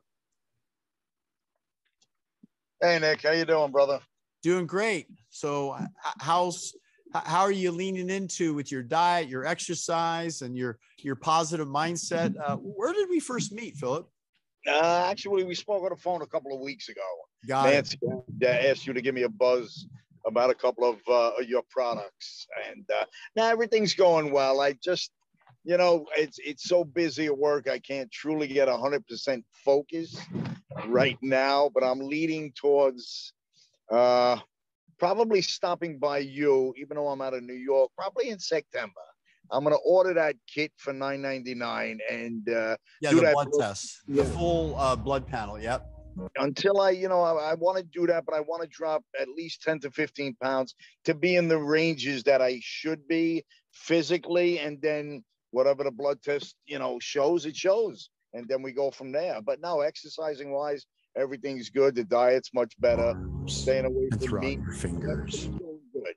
Hey, Nick, how you doing, brother? Doing great. So how's, how are you leaning into with your diet, your exercise, and your, your positive mindset? Uh, where did we first meet, Philip? Uh, actually, we spoke on the phone a couple of weeks ago. Got Nancy it. asked you to give me a buzz about a couple of uh, your products. And uh, now everything's going well. I just, you know, it's it's so busy at work. I can't truly get one hundred percent focus right now, but I'm leading towards uh, probably stopping by you, even though I'm out of New York, probably in September. I'm going to order that kit for nine ninety-nine and uh, yeah, do the that blood test, the full uh, blood panel. Yep. Until I, you know, I, I want to do that, but I want to drop at least ten to fifteen pounds to be in the ranges that I should be physically. And then whatever the blood test, you know, shows, it shows. And then we go from there. But no, exercising wise, everything's good. The diet's much better. Staying away from meat. Your fingers. Good.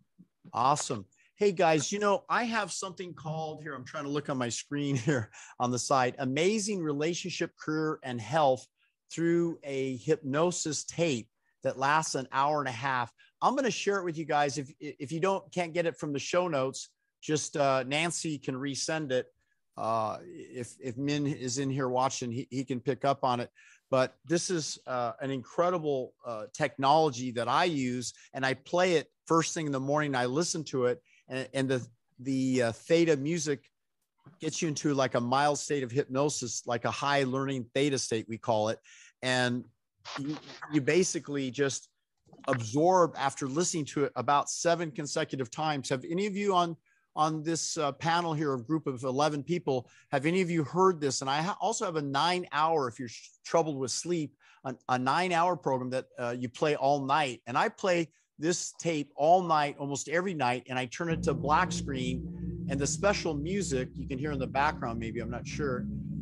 Awesome. Hey guys, you know, I have something called here. I'm trying to look on my screen here on the side. Amazing Relationship, Career, and Health through a hypnosis tape that lasts an hour and a half. I'm going to share it with you guys. If if you don't can't get it from the show notes, just uh, Nancy can resend it. Uh, if if Min is in here watching, he, he can pick up on it. But this is uh, an incredible uh, technology that I use, and I play it first thing in the morning. I listen to it, and, and the the uh, theta music gets you into like a mild state of hypnosis, like a high learning theta state, we call it. And you, you basically just absorb after listening to it about seven consecutive times. Have any of you on, on this uh, panel here, a group of eleven people, have any of you heard this? And I ha also have a nine hour, if you're troubled with sleep, a, a nine hour program that uh, you play all night. And I play this tape all night, almost every night, and I turn it to black screen. And the special music you can hear in the background, maybe, I'm not sure.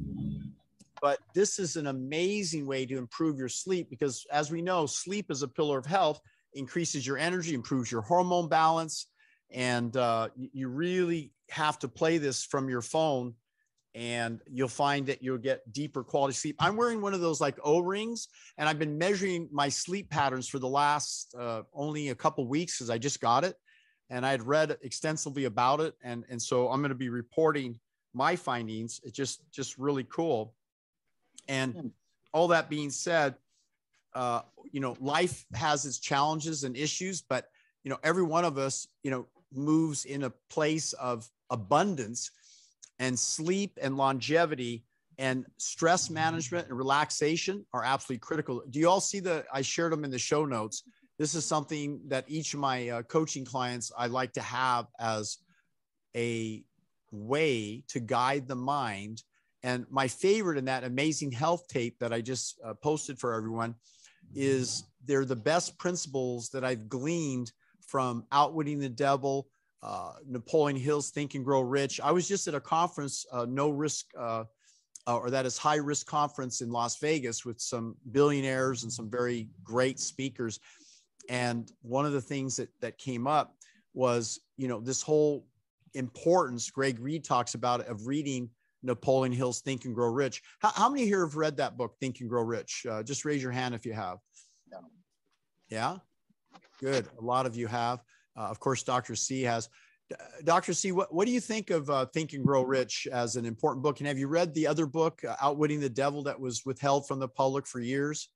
But this is an amazing way to improve your sleep because, as we know, sleep is a pillar of health, increases your energy, improves your hormone balance. And uh, you really have to play this from your phone, and you'll find that you'll get deeper quality sleep. I'm wearing one of those like O-rings, and I've been measuring my sleep patterns for the last uh, only a couple weeks because I just got it. And I had read extensively about it. And, and so I'm going to be reporting my findings. It's just, just really cool. And all that being said, uh, you know, life has its challenges and issues, but, you know, every one of us, you know, moves in a place of abundance, and sleep and longevity and stress management and relaxation are absolutely critical. Do you all see the, I shared them in the show notes. This is something that each of my uh, coaching clients I like to have as a way to guide the mind. And my favorite in that amazing health tape that I just uh, posted for everyone is they're the best principles that I've gleaned from Outwitting the Devil, uh, Napoleon Hill's Think and Grow Rich. I was just at a conference, uh, no risk, uh, uh, or that is high risk conference in Las Vegas with some billionaires and some very great speakers. And one of the things that, that came up was, you know, this whole importance Greg Reid talks about of reading Napoleon Hill's Think and Grow Rich. How, how many here have read that book, Think and Grow Rich? Uh, just raise your hand if you have. No. Yeah, good. A lot of you have. Uh, of course, Doctor C has. Doctor C, what, what do you think of uh, Think and Grow Rich as an important book? And have you read the other book, uh, Outwitting the Devil, that was withheld from the public for years?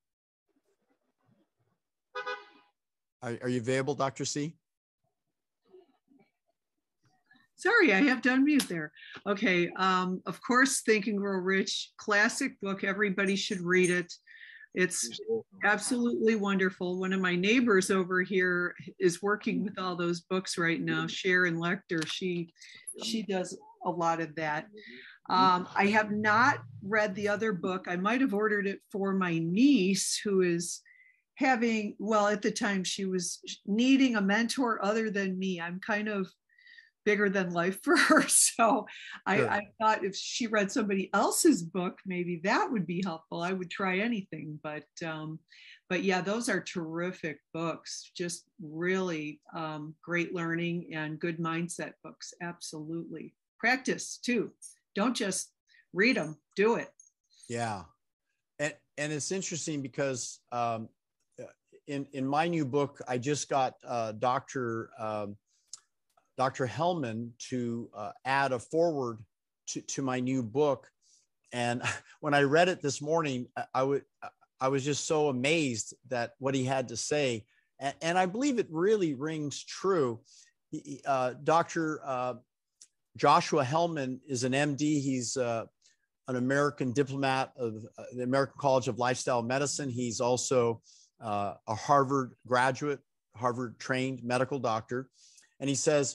Are, are you available, Doctor C? Sorry, I have to unmute there. Okay, um, of course, Think and Grow Rich, classic book. Everybody should read it. It's absolutely wonderful. One of my neighbors over here is working with all those books right now, Sharon Lecter. She, she does a lot of that. Um, I have not read the other book. I might have ordered it for my niece, who is having, well, at the time she was needing a mentor other than me. I'm kind of bigger than life for her. So I, Sure. I thought if she read somebody else's book, maybe that would be helpful. I would try anything, but um, but yeah, those are terrific books. Just really um, great learning and good mindset books. Absolutely. Practice too. Don't just read them, do it. Yeah. And, and it's interesting because um, in, in my new book, I just got uh, Doctor Um, Doctor Hellman to uh, add a foreword to, to my new book. And when I read it this morning, I, I would, I was just so amazed that what he had to say. And, and I believe it really rings true. He, uh, Doctor Uh, Joshua Hellman is an M D. He's uh, an American diplomat of uh, the American College of Lifestyle Medicine. He's also uh, a Harvard graduate, Harvard trained medical doctor. And he says,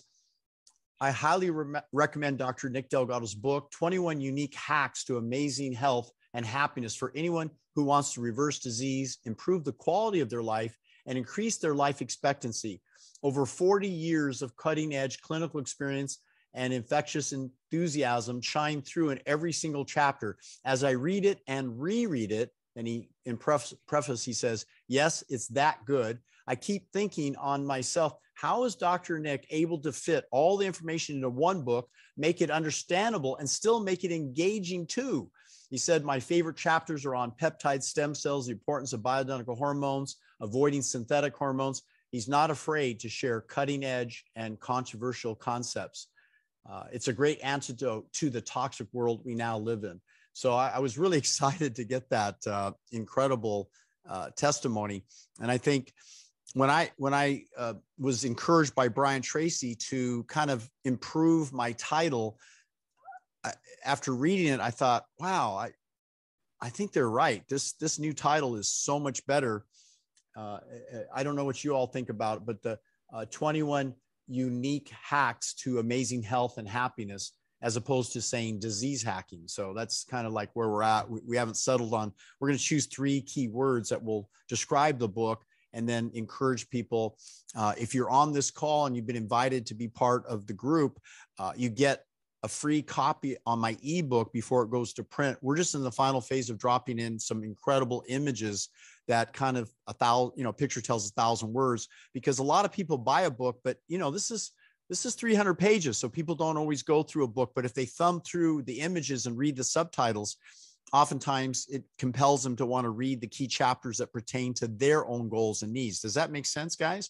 I highly re- recommend Doctor Nick Delgado's book, twenty-one Unique Hacks to Amazing Health and Happiness for anyone who wants to reverse disease, improve the quality of their life, and increase their life expectancy. Over forty years of cutting edge clinical experience and infectious enthusiasm shine through in every single chapter. As I read it and reread it, and he in pref- preface, he says, yes, it's that good. I keep thinking on myself, how is Doctor Nick able to fit all the information into one book, make it understandable, and still make it engaging too? He said, my favorite chapters are on peptide stem cells, the importance of bioidentical hormones, avoiding synthetic hormones. He's not afraid to share cutting edge and controversial concepts. Uh, it's a great antidote to the toxic world we now live in. So I, I was really excited to get that uh, incredible uh, testimony. And I think when I when I uh, was encouraged by Brian Tracy to kind of improve my title, I, after reading it, I thought, wow, I I think they're right. This this new title is so much better. Uh, I don't know what you all think about it, but the uh, twenty-one unique hacks to amazing health and happiness, as opposed to saying disease hacking. So that's kind of like where we're at. We, we haven't settled on, we're going to choose three key words that will describe the book and then encourage people. Uh, if you're on this call and you've been invited to be part of the group, uh, you get a free copy on my ebook before it goes to print. We're just in the final phase of dropping in some incredible images that kind of a thousand, you know, picture tells a thousand words, because a lot of people buy a book, but you know, this is, this is three hundred pages. So people don't always go through a book, but if they thumb through the images and read the subtitles, oftentimes it compels them to want to read the key chapters that pertain to their own goals and needs. Does that make sense, guys?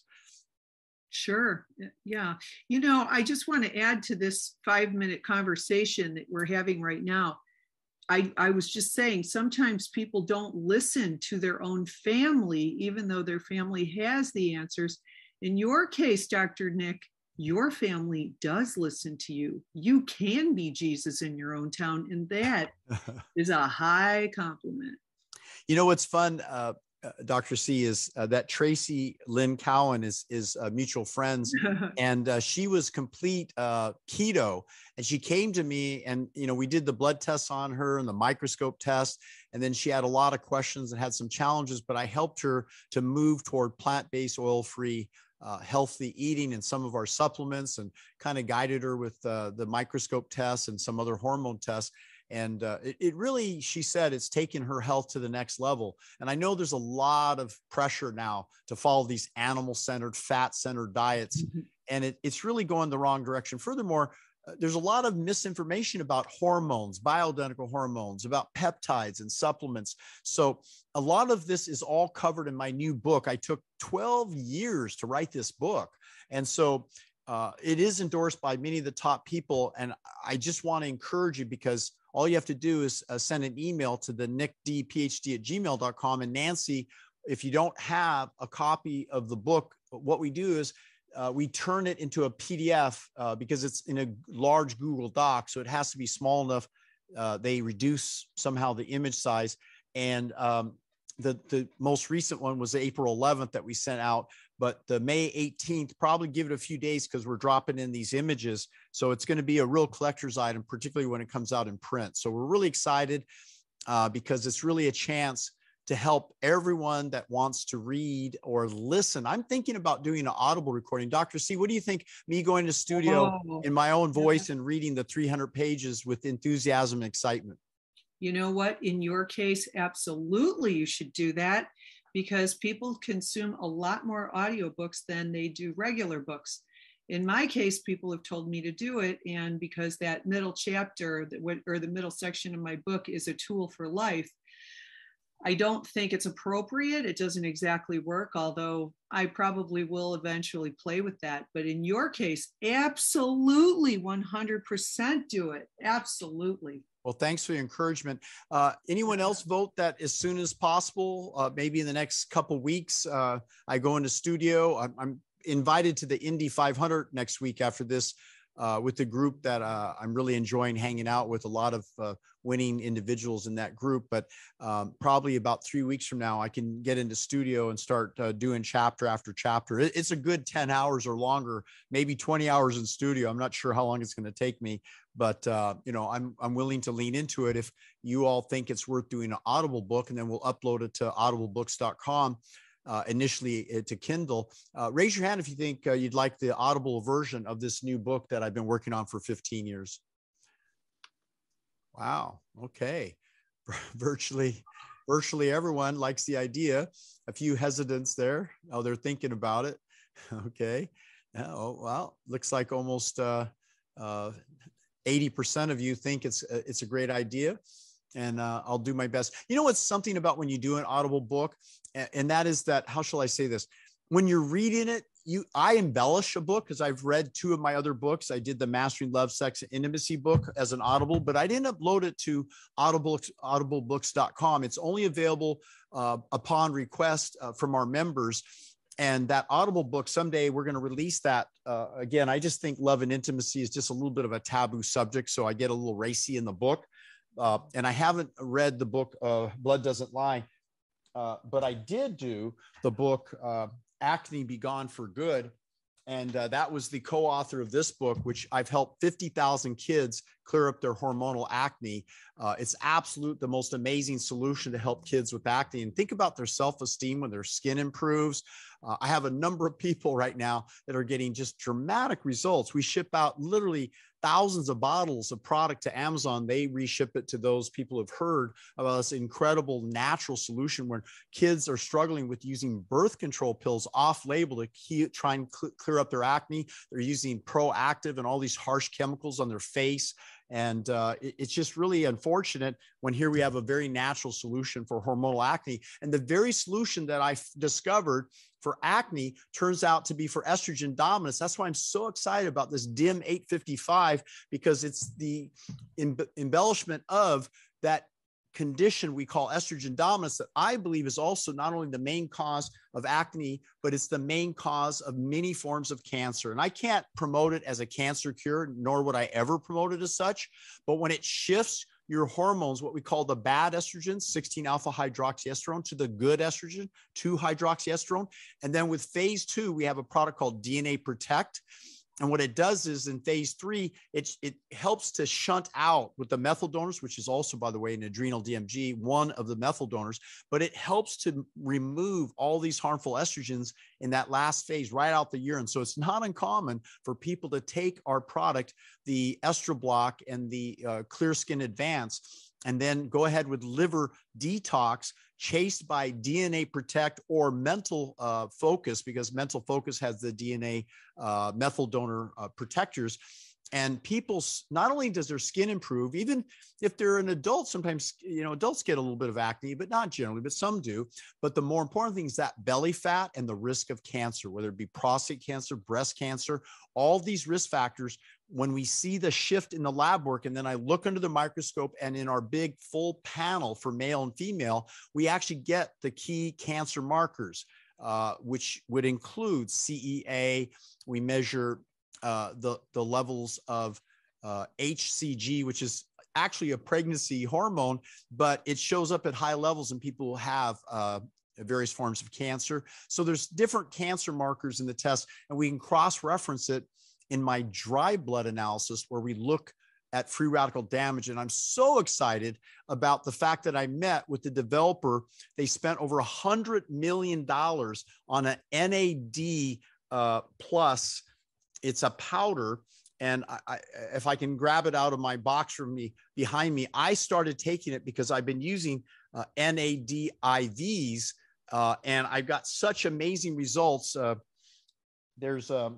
Sure. Yeah. You know, I just want to add to this five minute conversation that we're having right now. I, I was just saying, sometimes people don't listen to their own family, even though their family has the answers. In your case, Doctor Nick, your family does listen to you. You can be Jesus in your own town, and that is a high compliment. You know what's fun, uh, uh, Doctor C, is uh, that Tracy Lynn Cowan is is uh, mutual friends, and uh, she was complete uh, keto, and she came to me, and you know we did the blood tests on her and the microscope test, and then she had a lot of questions and had some challenges, but I helped her to move toward plant-based, oil-free, Uh, healthy eating and some of our supplements, and kind of guided her with uh, the microscope tests and some other hormone tests. And uh, it, it really, she said, it's taken her health to the next level. And I know there's a lot of pressure now to follow these animal-centered, fat-centered diets, mm-hmm. and it, it's really going the wrong direction. Furthermore, uh, there's a lot of misinformation about hormones, bioidentical hormones, about peptides and supplements. So a lot of this is all covered in my new book. I took twelve years to write this book. And so uh, it is endorsed by many of the top people. And I just want to encourage you, because all you have to do is uh, send an email to the nickdphd at gmail dot com. And Nancy, if you don't have a copy of the book, what we do is uh, we turn it into a P D F uh, because it's in a large Google Doc. So it has to be small enough. Uh, they reduce somehow the image size. And um, the, the most recent one was April eleventh that we sent out, but the May eighteenth, probably give it a few days because we're dropping in these images. So it's going to be a real collector's item, particularly when it comes out in print. So we're really excited uh, because it's really a chance to help everyone that wants to read or listen. I'm thinking about doing an Audible recording. Doctor C, what do you think? Me going to studio Oh, in my own voice yeah. and reading the three hundred pages with enthusiasm and excitement. You know what? In your case, absolutely, you should do that, because people consume a lot more audiobooks than they do regular books. In my case, people have told me to do it. And because that middle chapter or the middle section of my book is a tool for life, I don't think it's appropriate. It doesn't exactly work, although I probably will eventually play with that. But in your case, absolutely one hundred percent do it. Absolutely. Well, thanks for the encouragement. Uh, anyone else vote that as soon as possible, uh, maybe in the next couple weeks, uh, I go into studio. I'm, I'm invited to the Indy five hundred next week after this uh, with the group that uh, I'm really enjoying hanging out with, a lot of uh, winning individuals in that group. But um, probably about three weeks from now, I can get into studio and start uh, doing chapter after chapter. It, it's a good ten hours or longer, maybe twenty hours in studio. I'm not sure how long it's going to take me, but uh, you know, I'm I'm willing to lean into it if you all think it's worth doing an Audible book, and then we'll upload it to audible books dot com. Uh, initially uh, to Kindle. Uh, raise your hand if you think uh, you'd like the Audible version of this new book that I've been working on for fifteen years. Wow. Okay. virtually, virtually everyone likes the idea. A few hesitants there. Oh, they're thinking about it. Okay. Oh, well, looks like almost uh, uh, eighty percent of you think it's uh, it's a great idea. And uh, I'll do my best. You know what's something about when you do an Audible book, and, and that is that, how shall I say this? When you're reading it, you I embellish a book, because I've read two of my other books. I did the Mastering Love, Sex, and Intimacy book as an Audible, but I didn't upload it to audible audible books dot com. It's only available uh, upon request uh, from our members. And that Audible book, someday we're going to release that. Uh, again, I just think love and intimacy is just a little bit of a taboo subject, so I get a little racy in the book. Uh, and I haven't read the book, uh, Blood Doesn't Lie, uh, but I did do the book, uh, Acne Be Gone for Good. And uh, that was the co-author of this book, which I've helped fifty thousand kids clear up their hormonal acne. Uh, it's absolute, the most amazing solution to help kids with acne. And think about their self-esteem when their skin improves. Uh, I have a number of people right now that are getting just dramatic results. We ship out literally thousands of bottles of product to Amazon. They reship it to those people who've heard about this incredible natural solution where kids are struggling with using birth control pills off-label to keep, try and cl- clear up their acne. They're using Proactive and all these harsh chemicals on their face. And uh, it, it's just really unfortunate when here we have a very natural solution for hormonal acne. And the very solution that I f- discovered for acne turns out to be for estrogen dominance. That's why I'm so excited about this D I M eight fifty-five, because it's the em- embellishment of that condition we call estrogen dominance that I believe is also not only the main cause of acne, but it's the main cause of many forms of cancer. And I can't promote it as a cancer cure, nor would I ever promote it as such. But when it shifts your hormones, what we call the bad estrogen, sixteen alpha hydroxyestrone, to the good estrogen, two hydroxyestrone. And then with phase two, we have a product called D N A Protect. And what it does is in phase three, it, it helps to shunt out with the methyl donors, which is also, by the way, an adrenal D M G, one of the methyl donors, but it helps to remove all these harmful estrogens in that last phase right out the urine. So it's not uncommon for people to take our product, the Estrablock and the uh, Clear Skin Advance, and then go ahead with liver detox, chased by D N A Protect or Mental uh, Focus, because Mental Focus has the D N A uh, methyl donor uh, protectors. And people, not only does their skin improve, even if they're an adult, sometimes, you know, adults get a little bit of acne, but not generally, but some do. But the more important thing is that belly fat and the risk of cancer, whether it be prostate cancer, breast cancer, all these risk factors. When we see the shift in the lab work, and then I look under the microscope, and in our big full panel for male and female, we actually get the key cancer markers, uh, which would include C E A. We measure uh, the, the levels of uh, H C G, which is actually a pregnancy hormone, but it shows up at high levels in people who have uh, various forms of cancer. So there's different cancer markers in the test, and we can cross-reference it in my dry blood analysis, where we look at Free Radical Damage. And I'm so excited about the fact that I met with the developer. They spent over a hundred million dollars on an N A D uh, plus. It's a powder. And I, I, if I can grab it out of my box from me behind me, I started taking it because I've been using uh, N A D I Vs uh, and I've got such amazing results. Uh, there's a,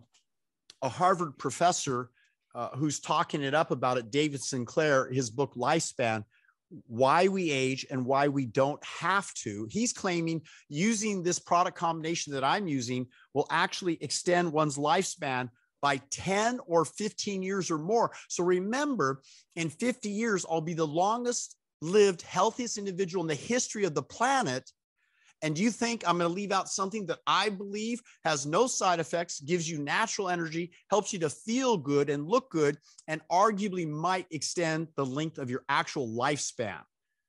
a Harvard professor uh, who's talking it up about it, David Sinclair, his book Lifespan, Why We Age and Why We Don't Have to. He's claiming using this product combination that I'm using will actually extend one's lifespan by ten or fifteen years or more. So remember, in fifty years, I'll be the longest lived, healthiest individual in the history of the planet. And do you think I'm going to leave out something that I believe has no side effects, gives you natural energy, helps you to feel good and look good, and arguably might extend the length of your actual lifespan?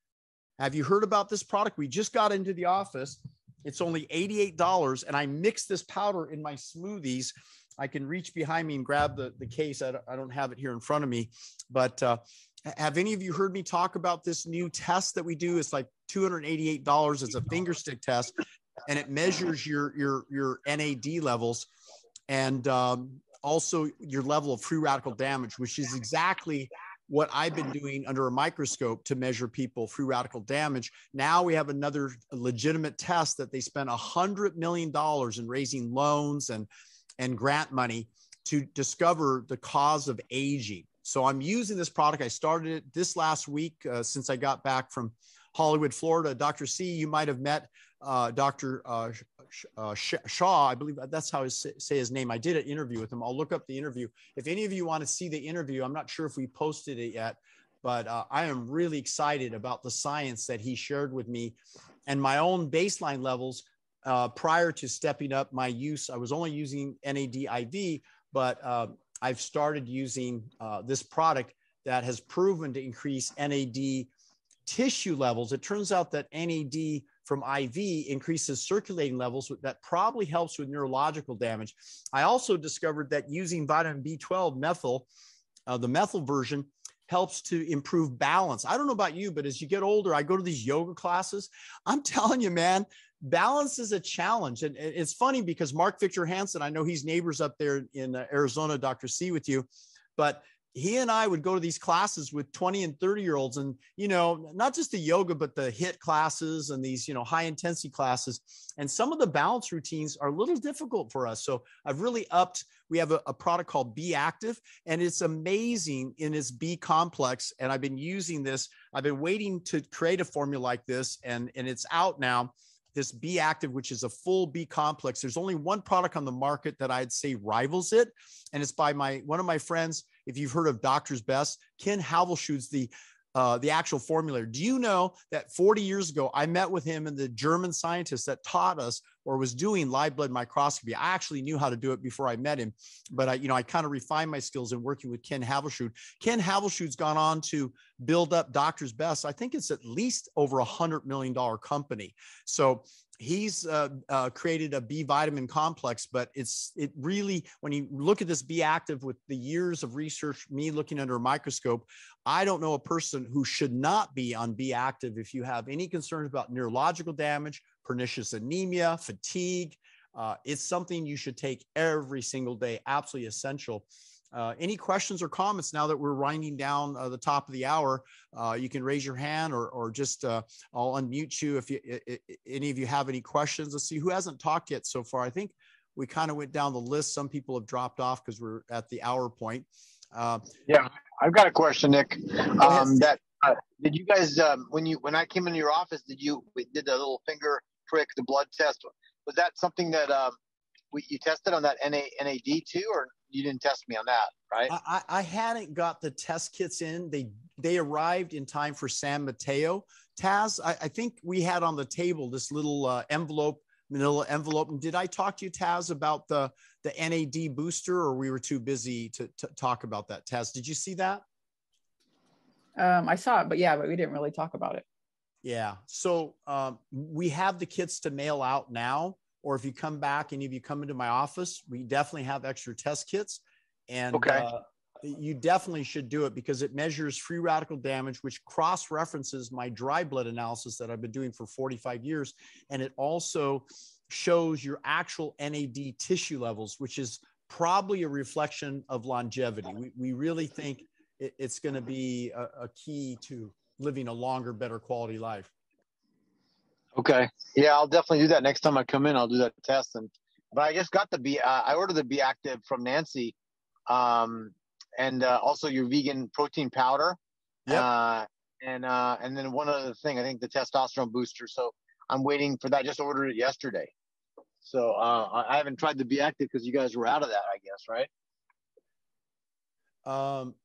Have you heard about this product? We just got into the office. It's only eighty-eight dollars, and I mix this powder in my smoothies. I can reach behind me and grab the, the case. I don't, I don't have it here in front of me, but uh, have any of you heard me talk about this new test that we do? It's like two hundred eighty-eight dollars. It's a finger stick test, and it measures your, your, your N A D levels and um, also your level of free radical damage, which is exactly what I've been doing under a microscope to measure people free radical damage. Now we have another legitimate test that they spent a hundred million dollars in raising loans and and grant money to discover the cause of aging. So I'm using this product. I started it this last week uh, since I got back from Hollywood, Florida. Doctor C, you might have met uh, Doctor Uh, uh, Shaw. I believe that's how I say his name. I did an interview with him. I'll look up the interview. If any of you want to see the interview, I'm not sure if we posted it yet, but uh, I am really excited about the science that he shared with me and my own baseline levels. Uh, prior to stepping up my use, I was only using N A D I V, but uh, I've started using uh, this product that has proven to increase N A D tissue levels. It turns out that N A D from I V increases circulating levels that probably helps with neurological damage. I also discovered that using vitamin B twelve methyl, uh, the methyl version, helps to improve balance. I don't know about you, but as you get older, I go to these yoga classes. I'm telling you, man, balance is a challenge. And it's funny because Mark Victor Hansen, I know he's neighbors up there in Arizona, Doctor C, with you, but he and I would go to these classes with twenty and thirty year olds, and, you know, not just the yoga, but the HIIT classes and these, you know, high intensity classes. And some of the balance routines are a little difficult for us. So I've really upped. We have a, a product called Be Active, and it's amazing in its B complex. And I've been using this. I've been waiting to create a formula like this, and, and it's out now. This Be Active, which is a full B complex. There's only one product on the market that I'd say rivals it. And it's by my, one of my friends. If you've heard of Doctor's Best, Ken Havelschuld's the, uh, the actual formulator. Do you know that forty years ago, I met with him and the German scientist that taught us or was doing live blood microscopy? I actually knew how to do it before I met him, but I, you know, I kind of refined my skills in working with Ken Havelschuld. Ken Havelschuld's gone on to build up Doctor's Best. I think it's at least over a hundred million dollar company. So he's uh, uh, created a B vitamin complex, but it's, it really, when you look at this Be Active with the years of research, me looking under a microscope, I don't know a person who should not be on Be Active if you have any concerns about neurological damage, pernicious anemia, fatigue. Uh, it's something you should take every single day, absolutely essential. Uh, any questions or comments now that we're winding down uh, the top of the hour? Uh, you can raise your hand or, or just uh, I'll unmute you if you, I, I, any of you have any questions. Let's see who hasn't talked yet so far. I think we kind of went down the list. Some people have dropped off because we're at the hour point. Uh, yeah, I've got a question, Nick. Um, that uh, did you guys um, when you when I came into your office, did you we did the little finger prick, the blood test? Was that something that um, we, you tested on that N A D too, or you didn't test me on that, right? I, I hadn't got the test kits in. They they arrived in time for San Mateo. Taz, I, I think we had on the table this little uh, envelope, manila envelope. And did I talk to you, Taz, about the, the N A D booster, or we were too busy to, to talk about that? Taz, did you see that? Um, I saw it, but yeah, but we didn't really talk about it. Yeah. So um, we have the kits to mail out now. Or if you come back and if you come into my office, we definitely have extra test kits. And okay. uh, you definitely should do it because it measures free radical damage, which cross-references my dry blood analysis that I've been doing for forty-five years. And it also shows your actual N A D tissue levels, which is probably a reflection of longevity. We, we really think it, it's going to be a, a key to living a longer, better quality life. Okay. Yeah, I'll definitely do that next time I come in. I'll do that test. And but I just got the B. Uh, I ordered the B Active from Nancy, um, and uh, also your vegan protein powder. Yeah. Uh, and uh, and then one other thing, I think the testosterone booster. So I'm waiting for that. Just ordered it yesterday. So uh, I haven't tried the B Active because you guys were out of that, I guess, right? Um.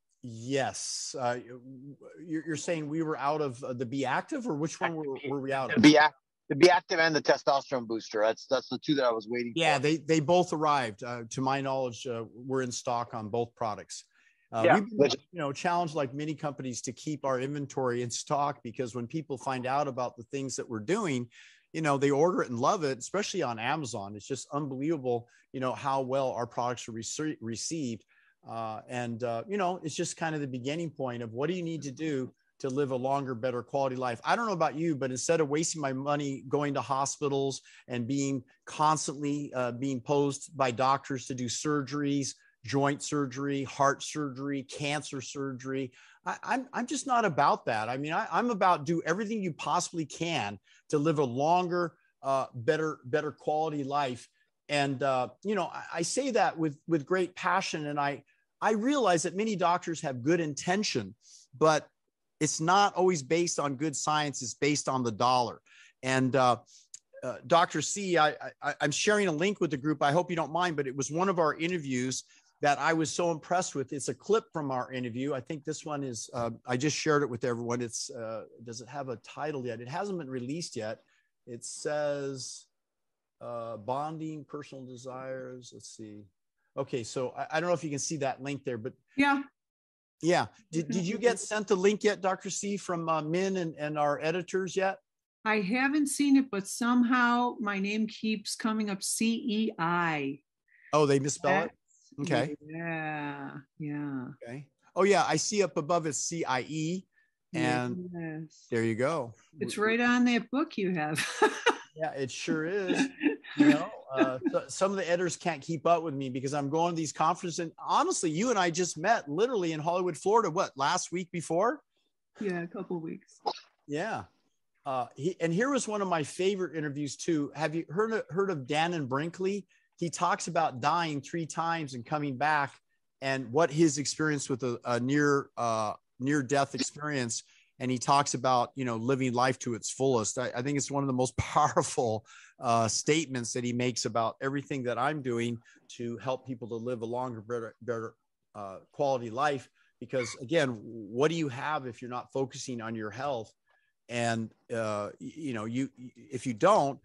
Yes. Uh, you're, you're saying we were out of uh, the B Active, or which one were, were we out of? The B Active. The B Active and the testosterone booster. That's that's the two that I was waiting yeah, for. Yeah, they they both arrived. Uh, to my knowledge, uh, we're in stock on both products. Uh, yeah, we've been, you know, challenged like many companies to keep our inventory in stock because when people find out about the things that we're doing, you know, they order it and love it, especially on Amazon. It's just unbelievable, you know, how well our products are rece- received. Uh, and, uh, you know, it's just kind of the beginning point of what do you need to do to live a longer, better quality life. I don't know about you, but instead of wasting my money going to hospitals and being constantly uh, being posed by doctors to do surgeries, joint surgery, heart surgery, cancer surgery, I, I'm, I'm just not about that. I mean, I, I'm about do everything you possibly can to live a longer, uh, better, better quality life. And, uh, you know, I, I say that with, with great passion. And I, I realize that many doctors have good intention, but it's not always based on good science. It's based on the dollar. And uh, uh, Doctor C, I, I, I'm sharing a link with the group. I hope you don't mind, but it was one of our interviews that I was so impressed with. It's a clip from our interview. I think this one is, uh, I just shared it with everyone. It's, uh, does it have a title yet? It hasn't been released yet. It says uh, Bonding, Personal Desires. Let's see. Okay, so I, I don't know if you can see that link there, but yeah. Yeah. Did, did you get sent the link yet, Doctor C, from uh, Min and, and our editors yet? I haven't seen it, but somehow my name keeps coming up C E I. Oh, they misspell it? Okay. Yeah. Yeah. Okay. Oh, yeah. I see up above it's C I E. And yes. There you go. It's right on that book you have. Yeah, it sure is. You know, uh, so, some of the editors can't keep up with me because I'm going to these conferences. And honestly, you and I just met literally in Hollywood, Florida, what, last week before? Yeah, a couple of weeks. Yeah. Uh, he, and here was one of my favorite interviews too. Have you heard of, heard of Dannon Brinkley? He talks about dying three times and coming back and what his experience with a, a near, uh, near death experience. And he talks about, you know, living life to its fullest. I, I think it's one of the most powerful uh, statements that he makes about everything that I'm doing to help people to live a longer, better, better uh, quality life. Because again, what do you have if you're not focusing on your health? And, uh, you know, you, if you don't,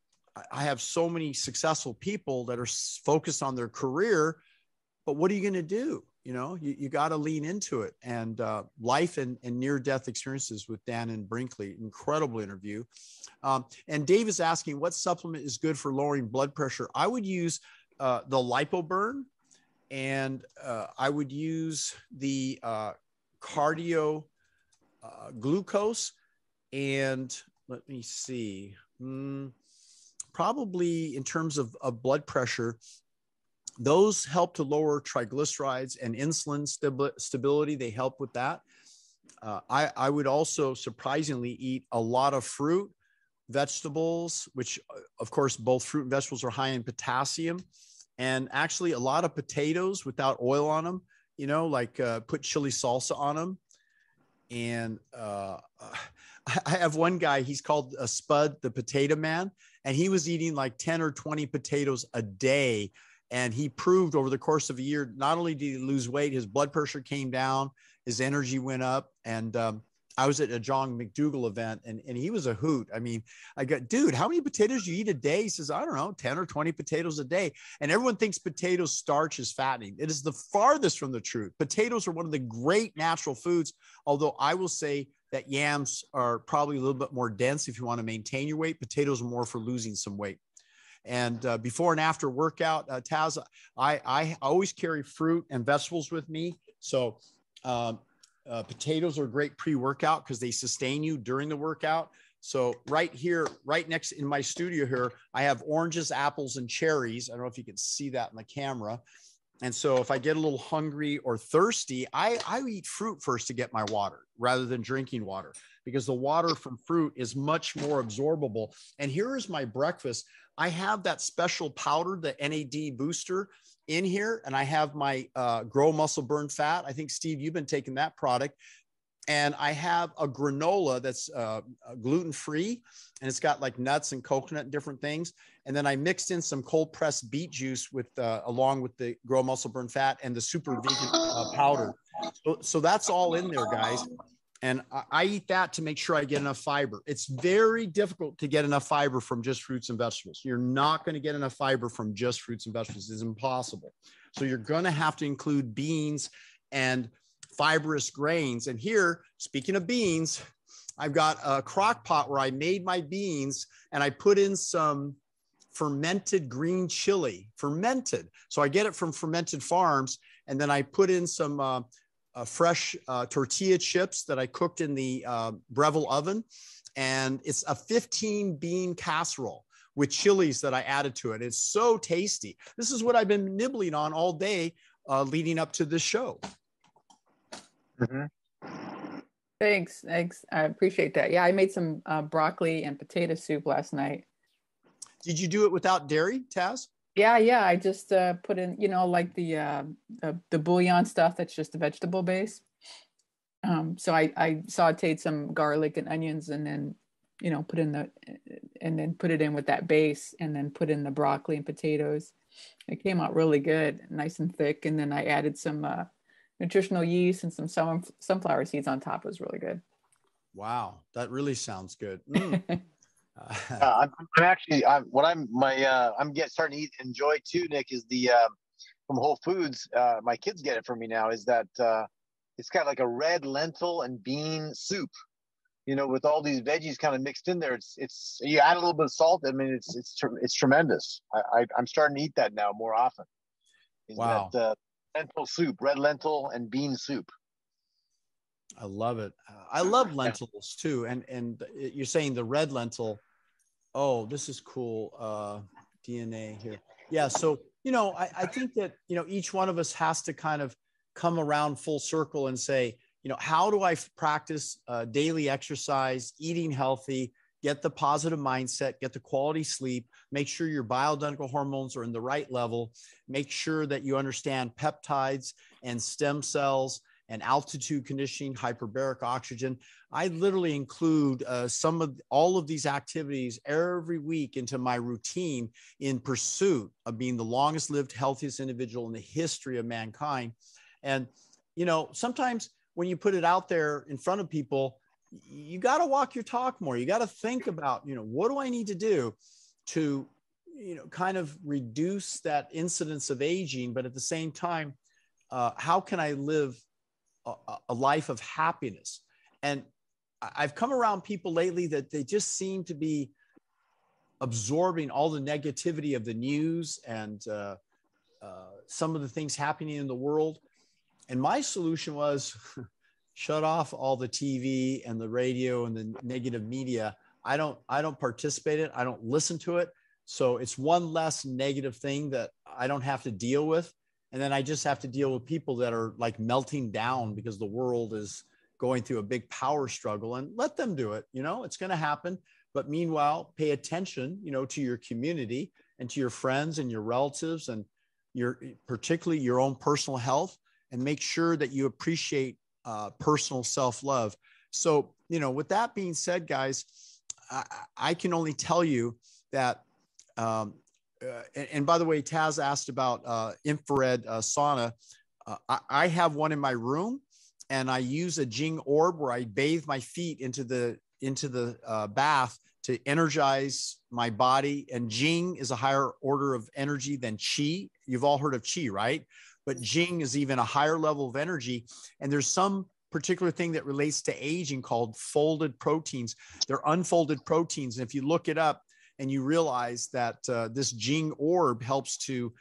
I have so many successful people that are focused on their career, but what are you going to do? You know, you, you got to lean into it. And uh, life and, and near-death experiences with Dannon Brinkley, incredible interview. Um, and Dave is asking, what supplement is good for lowering blood pressure? I would use uh, the LipoBurn, and uh, I would use the uh, cardio uh, glucose. And let me see, mm, probably in terms of, of blood pressure, those help to lower triglycerides and insulin stabi- stability. They help with that. Uh, I, I would also surprisingly eat a lot of fruit, vegetables, which of course, both fruit and vegetables are high in potassium, and actually a lot of potatoes without oil on them, you know, like uh, put chili salsa on them. And uh, I have one guy, he's called uh, Spud, the potato man, and he was eating like ten or twenty potatoes a day. And he proved over the course of a year, not only did he lose weight, his blood pressure came down, his energy went up. And um, I was at a John McDougall event, and, and he was a hoot. I mean, I got, dude, how many potatoes do you eat a day? He says, I don't know, ten or twenty potatoes a day. And everyone thinks potato starch is fattening. It is the farthest from the truth. Potatoes are one of the great natural foods, although I will say that yams are probably a little bit more dense if you want to maintain your weight. Potatoes are more for losing some weight. And uh, before and after workout, uh, Taz, I, I always carry fruit and vegetables with me So um, uh, potatoes are a great pre-workout because they sustain you during the workout. So right here, right next in my studio here, I have oranges, apples, and cherries. I don't know if you can see that in the camera. And so if I get a little hungry or thirsty, I, I eat fruit first to get my water rather than drinking water, because the water from fruit is much more absorbable. And here is my breakfast. I have that special powder, the N A D booster in here, and I have my uh, Grow Muscle Burn Fat. I think, Steve, you've been taking that product. And I have a granola that's uh, gluten-free, and it's got like nuts and coconut and different things. And then I mixed in some cold pressed beet juice with, uh, along with the Grow Muscle Burn Fat and the super vegan uh, powder. So, so that's all in there, guys. And I, I eat that to make sure I get enough fiber. It's very difficult to get enough fiber from just fruits and vegetables. You're not going to get enough fiber from just fruits and vegetables. It's impossible. So you're going to have to include beans and fibrous grains. And here, speaking of beans, I've got a crock pot where I made my beans and I put in some fermented green chili, fermented. So I get it from Fermented Farms. And then I put in some uh, uh, fresh uh, tortilla chips that I cooked in the uh, Breville oven. And it's a fifteen bean casserole with chilies that I added to it. It's so tasty. This is what I've been nibbling on all day uh, leading up to this show. Mm-hmm. Thanks. Thanks. I appreciate that. Yeah, I made some uh, broccoli and potato soup last night. Did you do it without dairy, Taz? Yeah, yeah. I just uh, put in, you know, like the uh, the, the bouillon stuff that's just a vegetable base. Um, so I, I sauteed some garlic and onions, and then, you know, put in the, and then put it in with that base, and then put in the broccoli and potatoes. It came out really good, nice and thick. And then I added some uh, nutritional yeast and some sun, sunflower seeds on top. It was really good. Wow, that really sounds good. Mm. uh, I'm, I'm actually, I'm, what I'm my uh, I'm getting starting to eat enjoy too, Nick, is the uh, from Whole Foods. Uh, my kids get it from me now. Is that uh, it's got like a red lentil and bean soup, you know, with all these veggies kind of mixed in there. It's it's you add a little bit of salt. I mean, it's it's it's tremendous. I, I I'm starting to eat that now more often. Is wow. That, uh, lentil soup, red lentil and bean soup. I love it. I love lentils too. And and you're saying the red lentil. Oh, this is cool. Uh, D N A here. Yeah. So, you know, I, I think that, you know, each one of us has to kind of come around full circle and say, you know, how do I practice uh, daily exercise, eating healthy, get the positive mindset, get the quality sleep, make sure your bioidentical hormones are in the right level, make sure that you understand peptides and stem cells and altitude conditioning, hyperbaric oxygen. I literally include uh, some of all of these activities every week into my routine in pursuit of being the longest lived, healthiest individual in the history of mankind. And, you know, sometimes when you put it out there in front of people, you got to walk your talk more. You got to think about, you know, what do I need to do to, you know, kind of reduce that incidence of aging, but at the same time, uh, how can I live a, a life of happiness? And I've come around people lately that they just seem to be absorbing all the negativity of the news and uh, uh, some of the things happening in the world. And my solution was shut off all the T V and the radio and the negative media. I don't, I don't participate in it. I don't listen to it. So it's one less negative thing that I don't have to deal with. And then I just have to deal with people that are like melting down because the world is going through a big power struggle, and let them do it. You know, it's going to happen. But meanwhile, pay attention, you know, to your community and to your friends and your relatives and your, particularly your own personal health, and make sure that you appreciate uh, personal self-love. So, you know, with that being said, guys, I, I can only tell you that, um, uh, and, and by the way, Taz asked about uh, infrared uh, sauna. Uh, I, I have one in my room, and I use a Jing orb where I bathe my feet into the, into the uh, bath to energize my body. And Jing is a higher order of energy than Qi. You've all heard of Qi, right? But Jing is even a higher level of energy. And there's some particular thing that relates to aging called folded proteins. They're unfolded proteins. And if you look it up and you realize that uh, this Jing orb helps to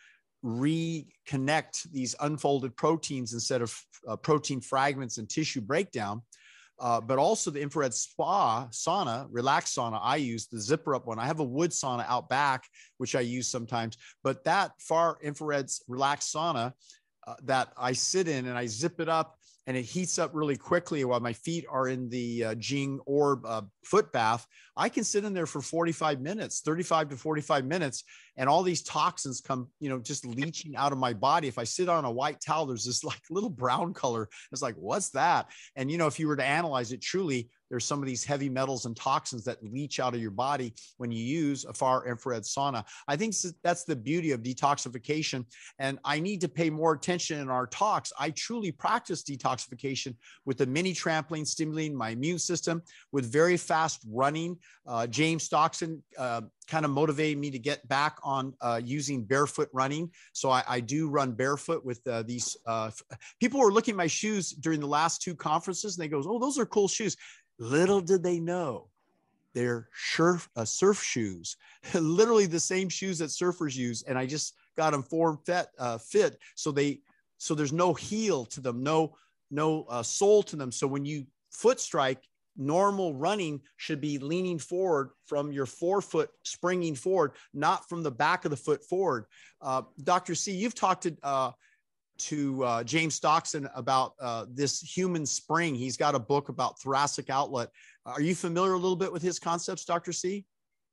reconnect these unfolded proteins instead of uh, protein fragments and tissue breakdown. Uh, but also the infrared spa sauna, relaxed sauna, I use the zipper up one. I have a wood sauna out back, which I use sometimes, but that far infrared relaxed sauna uh, that I sit in and I zip it up and it heats up really quickly while my feet are in the uh, Jing Orb uh, foot bath. I can sit in there for forty-five minutes, thirty-five to forty-five minutes. And all these toxins come, you know, just leaching out of my body. If I sit on a white towel, there's this like little brown color. It's like, what's that? And, you know, if you were to analyze it truly, there's some of these heavy metals and toxins that leach out of your body when you use a far infrared sauna. I think that's the beauty of detoxification. And I need to pay more attention in our talks. I truly practice detoxification with the mini trampoline, stimulating my immune system, with very fast running. Uh, James Stockton uh, kind of motivated me to get back on uh, using barefoot running. So I, I do run barefoot with uh, these. Uh, people were looking at my shoes during the last two conferences and they go, oh, those are cool shoes. Little did they know they're surf, uh, surf shoes, literally the same shoes that surfers use. And I just got them form fit, uh, fit. So they, so there's no heel to them, no, no uh, sole to them. So when you foot strike, normal running should be leaning forward from your forefoot springing forward, not from the back of the foot forward. Uh, Doctor C, you've talked to, uh, to uh, James Stockton about uh, this human spring. He's got a book about thoracic outlet. Are you familiar a little bit with his concepts, Doctor C?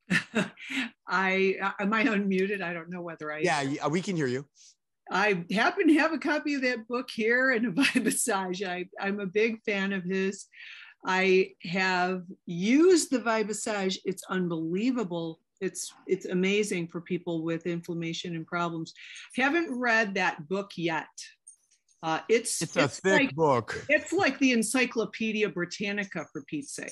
I, am I unmuted? I don't know whether I Yeah, yeah, we can hear you. I happen to have a copy of that book here and a Vibasage. I, I'm a big fan of his. I have used the Vibasage. It's unbelievable. It's it's amazing for people with inflammation and problems. Haven't read that book yet. Uh, it's it's a it's thick like, book. It's like the Encyclopedia Britannica, for Pete's sake.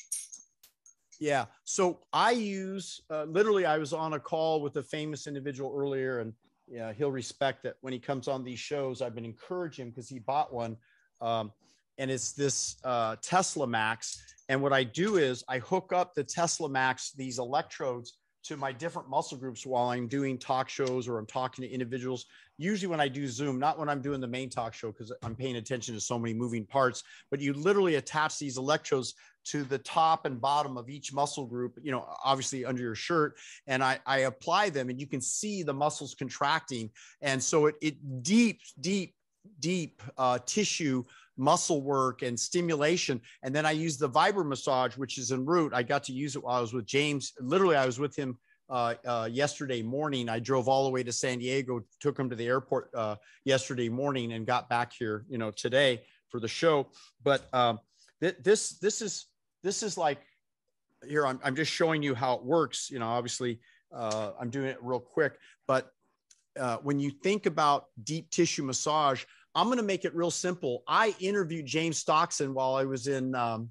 Yeah. So I use uh, literally. I was on a call with a famous individual earlier, and yeah, he'll respect that when he comes on these shows. I've been encouraging him because he bought one, um, and it's this uh, Tesla Max. And what I do is I hook up the Tesla Max, these electrodes, to my different muscle groups while I'm doing talk shows or I'm talking to individuals. Usually when I do Zoom, not when I'm doing the main talk show, because I'm paying attention to so many moving parts, but you literally attach these electrodes to the top and bottom of each muscle group, you know, obviously under your shirt. And I, I apply them and you can see the muscles contracting. And so it, it deep, deep, deep uh, tissue muscle work and stimulation. And then I use the Vibra Massage, which is en route. I got to use it while I was with James. Literally, I was with him uh, uh, yesterday morning. I drove all the way to San Diego, took him to the airport uh, yesterday morning, and got back here, you know, today for the show. But um, th- this this is this is like here. I'm I'm just showing you how it works. You know, obviously, uh, I'm doing it real quick, but uh, when you think about deep tissue massage, I'm going to make it real simple. I interviewed James Stockton while I was in um,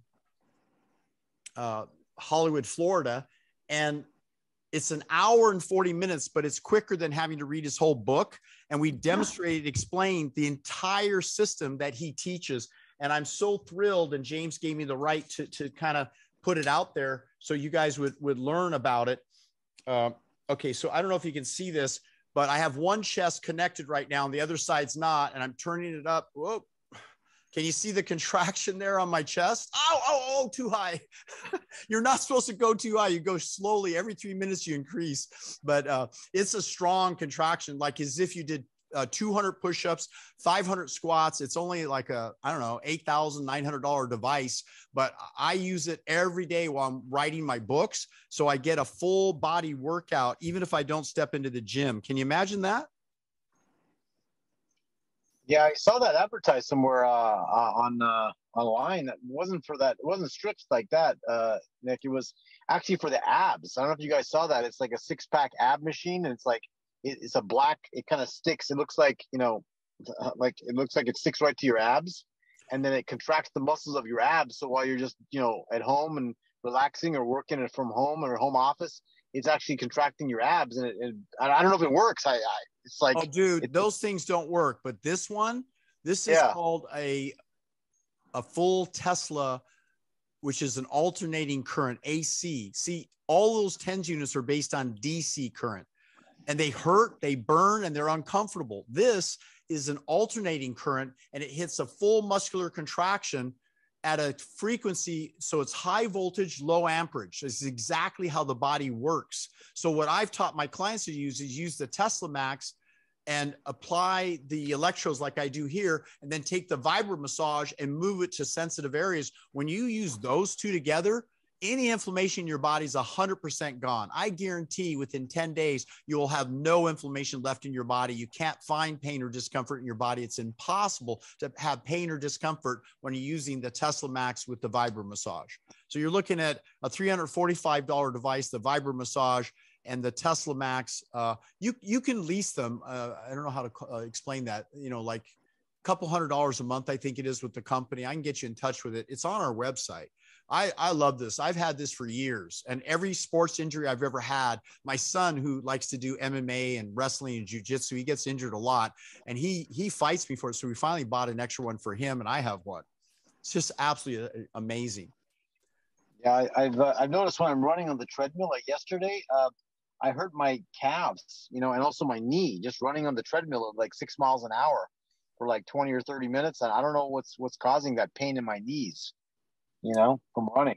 uh, Hollywood, Florida, and it's an hour and forty minutes, but it's quicker than having to read his whole book. And we demonstrated, explained the entire system that he teaches. And I'm so thrilled. And James gave me the right to, to kind of put it out there so you guys would, would learn about it. Uh, okay, so I don't know if you can see this, but I have one chest connected right now and the other side's not, and I'm turning it up. Whoa. Can you see the contraction there on my chest? Oh, oh, oh, too high. You're not supposed to go too high. You go slowly. Every three minutes you increase, but uh, it's a strong contraction, like as if you did uh, two hundred push-ups, five hundred squats. It's only like a, I don't know, eight thousand nine hundred dollars device, but I use it every day while I'm writing my books. So I get a full body workout, even if I don't step into the gym. Can you imagine that? Yeah, I saw that advertised somewhere uh, uh, on uh, online. It wasn't for that. It wasn't stripped like that, uh, Nick. It was actually for the abs. I don't know if you guys saw that. It's like a six-pack ab machine, and it's like it, it's a black. It kind of sticks. It looks like you know, like it looks like it sticks right to your abs, and then it contracts the muscles of your abs. So while you're just you know at home and relaxing or working it from home or home office, it's actually contracting your abs, and it, it, I don't know if it works. I, I it's like, oh, dude, it, those things don't work. But this one, this is yeah. called a a full Tesla, which is an alternating current, A C. See, all those TENS units are based on D C current. and they hurt, they burn, and they're uncomfortable. This is an alternating current, and it hits a full muscular contraction at a frequency. So it's high voltage, low amperage. This is exactly how the body works. So what I've taught my clients to use is use the Tesla Max and apply the electrodes like I do here, and then take the vibra massage and move it to sensitive areas. When you use those two together, any inflammation in your body is one hundred percent gone. I guarantee within ten days, you will have no inflammation left in your body. You can't find pain or discomfort in your body. It's impossible to have pain or discomfort when you're using the Tesla Max with the vibra massage. So you're looking at a three hundred forty-five dollars device, the vibra massage, and the Tesla Max. Uh, you, you can lease them. Uh, I don't know how to uh, explain that, you know, like a couple hundred dollars a month, I think it is, with the company. I can get you in touch with it. It's on our website. I, I love this. I've had this for years, and every sports injury I've ever had, my son, who likes to do M M A and wrestling and jujitsu, he gets injured a lot, and he, he fights me for it. So we finally bought an extra one for him, and I have one. It's just absolutely amazing. Yeah, I, I've, uh, I've noticed when I'm running on the treadmill, like yesterday, uh, I hurt my calves, you know, and also my knee, just running on the treadmill at like six miles an hour for like twenty or thirty minutes. And I don't know what's, what's causing that pain in my knees, you know, from running.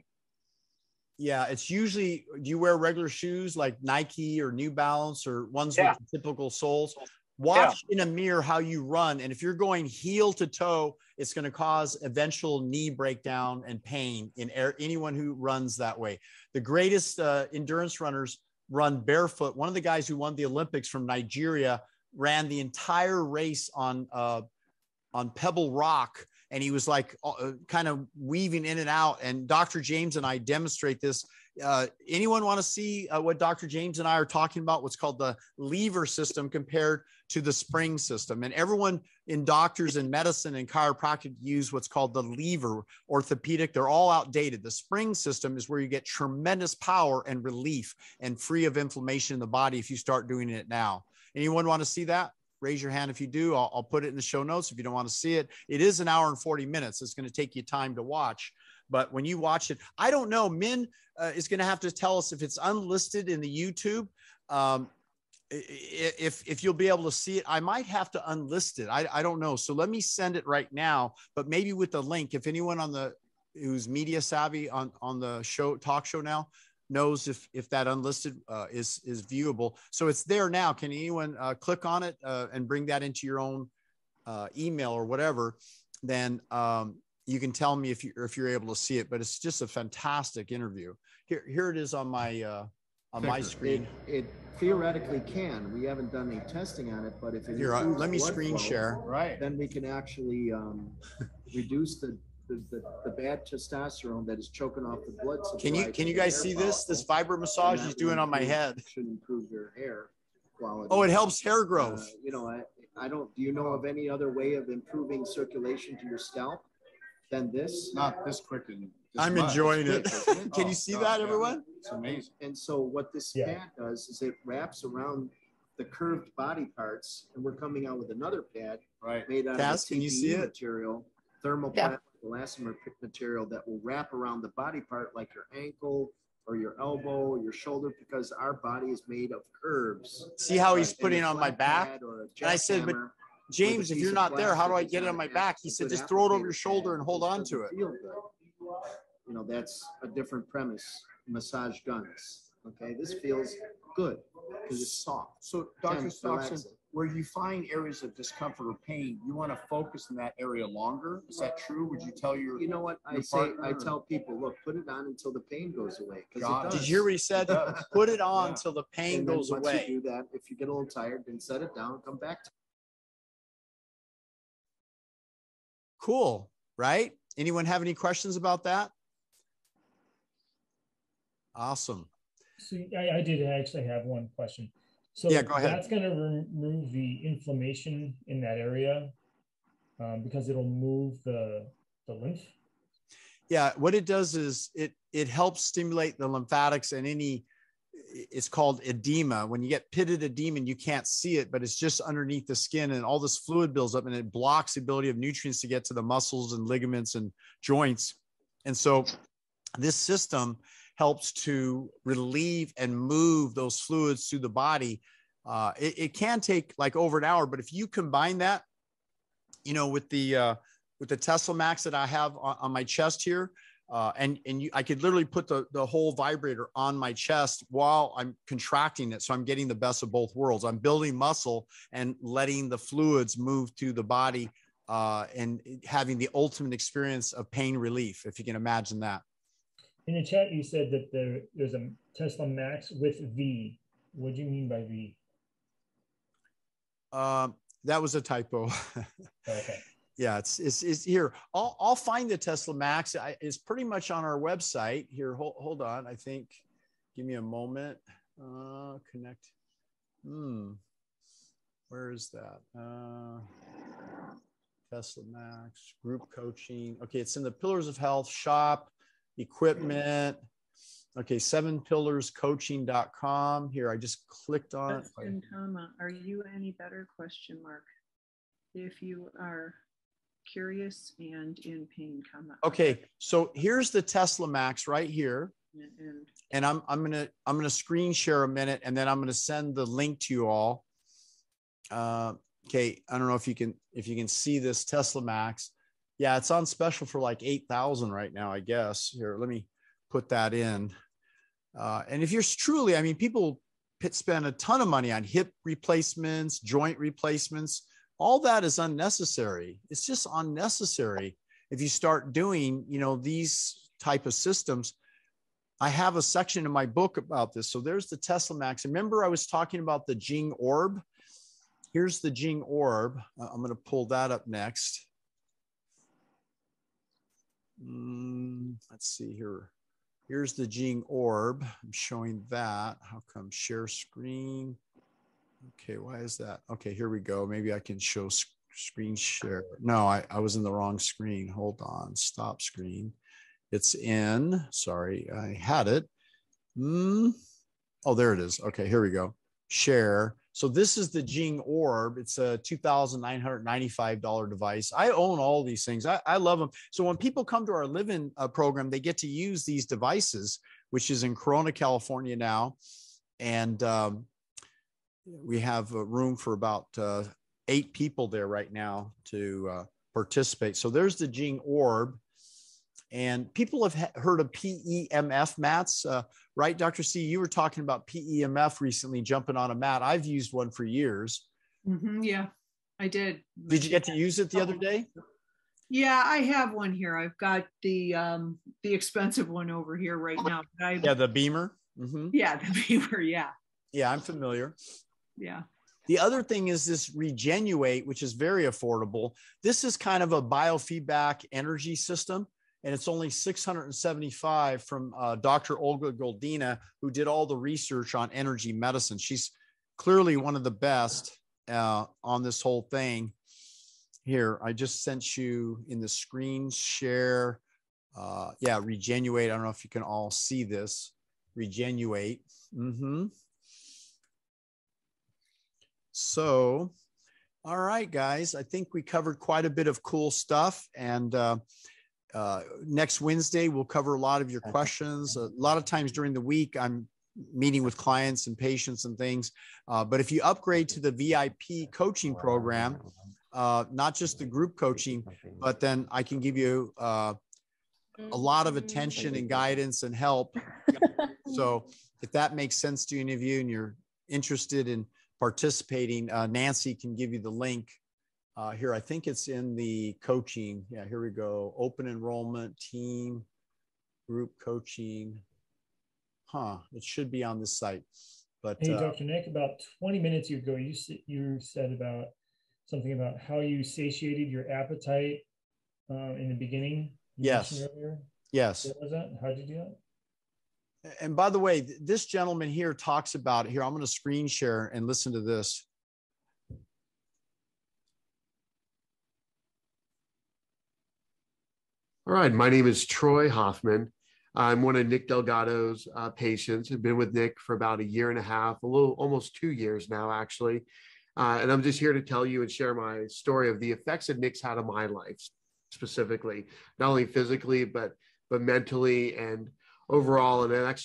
Yeah, it's usually, do you wear regular shoes like Nike or New Balance or ones yeah. with typical soles? Watch yeah. in a mirror how you run. And if you're going heel to toe, it's going to cause eventual knee breakdown and pain in air, anyone who runs that way. The greatest uh, endurance runners run barefoot. One of the guys who won the Olympics from Nigeria ran the entire race on, uh, on Pebble Rock. And he was like uh, kind of weaving in and out. And Doctor James and I demonstrate this. Uh, anyone want to see uh, what Doctor James and I are talking about? What's called the lever system compared to the spring system. And everyone in doctors and medicine and chiropractic use what's called the lever. Orthopedic, they're all outdated. The spring system is where you get tremendous power and relief and free of inflammation in the body if you start doing it now. Anyone want to see that? Raise your hand if you do. I'll, I'll put it in the show notes if you don't want to see it. It is an hour and forty minutes. It's going to take you time to watch. But when you watch it, I don't know, Min uh, is going to have to tell us if it's unlisted in the YouTube. Um, if, if you'll be able to see it, I might have to unlist it. I, I don't know. So let me send it right now, but maybe with the link, if anyone on the, who's media savvy on, on the show, talk show now, knows if, if that unlisted uh, is, is viewable. So it's there now. Can anyone uh, click on it uh, and bring that into your own uh, email or whatever? Then um, you can tell me if you, if you're able to see it, but it's just a fantastic interview. Here, here it is on my, uh, on my screen. It, it theoretically can. We haven't done any testing on it, but if it here, uh, let me screen flow, share. Right. Then we can actually um, reduce the, the, the, the bad testosterone that is choking off the blood supply. Can you, can you guys see this? This vibra massage he's doing on my head. Should improve your hair quality. Oh, it helps hair growth. Uh, you know, I, I don't, do you know of any other way of improving circulation to your scalp than this? Not this quick. And I'm enjoying it. it. Can oh, you see God, that, everyone? It's amazing. And so what this yeah. pad does is it wraps around the curved body parts, and we're coming out with another pad right. made out Cass, of can you see it? material, thermoplastic yeah. elastomer material that will wrap around the body part like your ankle or your elbow or your shoulder, because our body is made of curves. See how he's putting it on my back? And I said, but James, if you're not there, how do I get it on my back? He said, just throw it over your shoulder and hold on to it. Feel good. You know, that's a different premise. Massage guns. Okay, this feels good because it's soft. So, Doctor Stockton, where you find areas of discomfort or pain, you want to focus in that area longer. Is that true? Would you tell your You know what I say? I tell people, look, put it on until the pain goes away. Did you hear what he said? Put it on until yeah. the pain and goes once away. Once you do that, if you get a little tired, then set it down, come back to it. Cool, right? Anyone have any questions about that? Awesome. So I, I did actually have one question. So yeah, go ahead. That's going to remove the inflammation in that area um, because it'll move the, the lymph. Yeah, what it does is it it helps stimulate the lymphatics and any, it's called edema. When you get pitted edema, you can't see it, but it's just underneath the skin, and all this fluid builds up and it blocks the ability of nutrients to get to the muscles and ligaments and joints. And so this system helps to relieve and move those fluids through the body Uh, it, it can take like over an hour, but if you combine that, you know, with the, uh, with the Tesla Max that I have on, on my chest here, uh, and, and you, I could literally put the, the whole vibrator on my chest while I'm contracting it. So I'm getting the best of both worlds. I'm building muscle and letting the fluids move to the body, uh, and having the ultimate experience of pain relief, if you can imagine that. In the chat, you said that there, there's a Tesla Max with V. What do you mean by V? Um, that was a typo. Okay. Yeah, it's, it's, it's here. I'll, I'll find the Tesla Max. I, it's pretty much on our website here. Hold, hold on. I think, give me a moment. Uh, connect. Hmm. Where is that? Uh, Tesla Max, group coaching. Okay. It's in the Pillars of Health shop, equipment. Okay. seven pillars coaching dot com. Here, I just clicked on it. Question, comma, are you any better? Question mark. If you are curious and in pain, comma. Okay, so here's the Tesla Max right here, And, and I'm I'm gonna I'm gonna screen share a minute, and then I'm gonna send the link to you all. Uh, okay, I don't know if you can if you can see this Tesla Max. Yeah, it's on special for like eight thousand right now, I guess. Here, let me put that in. Uh, and if you're truly, I mean, people spend a ton of money on hip replacements, joint replacements. All that is unnecessary. It's just unnecessary. If you start doing, you know, these type of systems, I have a section in my book about this. So there's the Tesla Max. Remember I was talking about the Jing Orb. Here's the Jing Orb. Uh, I'm going to pull that up next. Mm, let's see here. Here's the Jing Orb. I'm showing that. How come share screen? Okay, why is that? Okay, here we go. Maybe I can show sc screen share. No, I, I was in the wrong screen. Hold on, stop screen. It's in, sorry, I had it. Mm. Oh, there it is. Okay, here we go. Share. So this is the Jing Orb. It's a two thousand nine hundred ninety-five dollar device. I own all these things. I, I love them. So when people come to our live-in uh, program, they get to use these devices, which is in Corona, California now. And um, we have a room for about uh, eight people there right now to uh, participate. So there's the Jing Orb. And people have heard of P E M F mats, uh, right, Doctor C? You were talking about P E M F recently, jumping on a mat. I've used one for years. mm-hmm, yeah, I did. Did you get to use it the other day? Yeah, I have one here. I've got the um, the expensive one over here right now. I, yeah, the Beamer. Mm-hmm. Yeah, the Beamer. Yeah. Yeah, I'm familiar. Yeah. The other thing is this Regenuate, which is very affordable. This is kind of a biofeedback energy system, and it's only six hundred seventy-five dollars from uh, Doctor Olga Goldina, who did all the research on energy medicine. She's clearly one of the best uh, on this whole thing. Here, I just sent you in the screen share. Uh, yeah, Regenuate. I don't know if you can all see this. Regenuate. Mm-hmm. So, all right, guys, I think we covered quite a bit of cool stuff. And uh, uh, next Wednesday, we'll cover a lot of your questions. A lot of times during the week, I'm meeting with clients and patients and things. Uh, but if you upgrade to the V I P coaching program, uh, not just the group coaching, but then I can give you uh, a lot of attention and guidance and help. So if that makes sense to any of you and you're interested in participating, uh, Nancy can give you the link uh, here. I think it's in the coaching. Yeah, here we go. Open enrollment, team, group coaching. Huh, it should be on this site. But hey, uh, Doctor Nick, about twenty minutes ago, you, you said about something about how you satiated your appetite uh, in the beginning. You yes. Earlier. Yes. What was that? How did you do that? And by the way, this gentleman here talks about it. Here, I'm going to screen share and listen to this. All right. My name is Troy Hoffman. I'm one of Nick Delgado's uh, patients. I've been with Nick for about a year and a half, a little, almost two years now, actually. Uh, and I'm just here to tell you and share my story of the effects that Nick's had on my life, specifically, not only physically, but, but mentally and overall. And it actually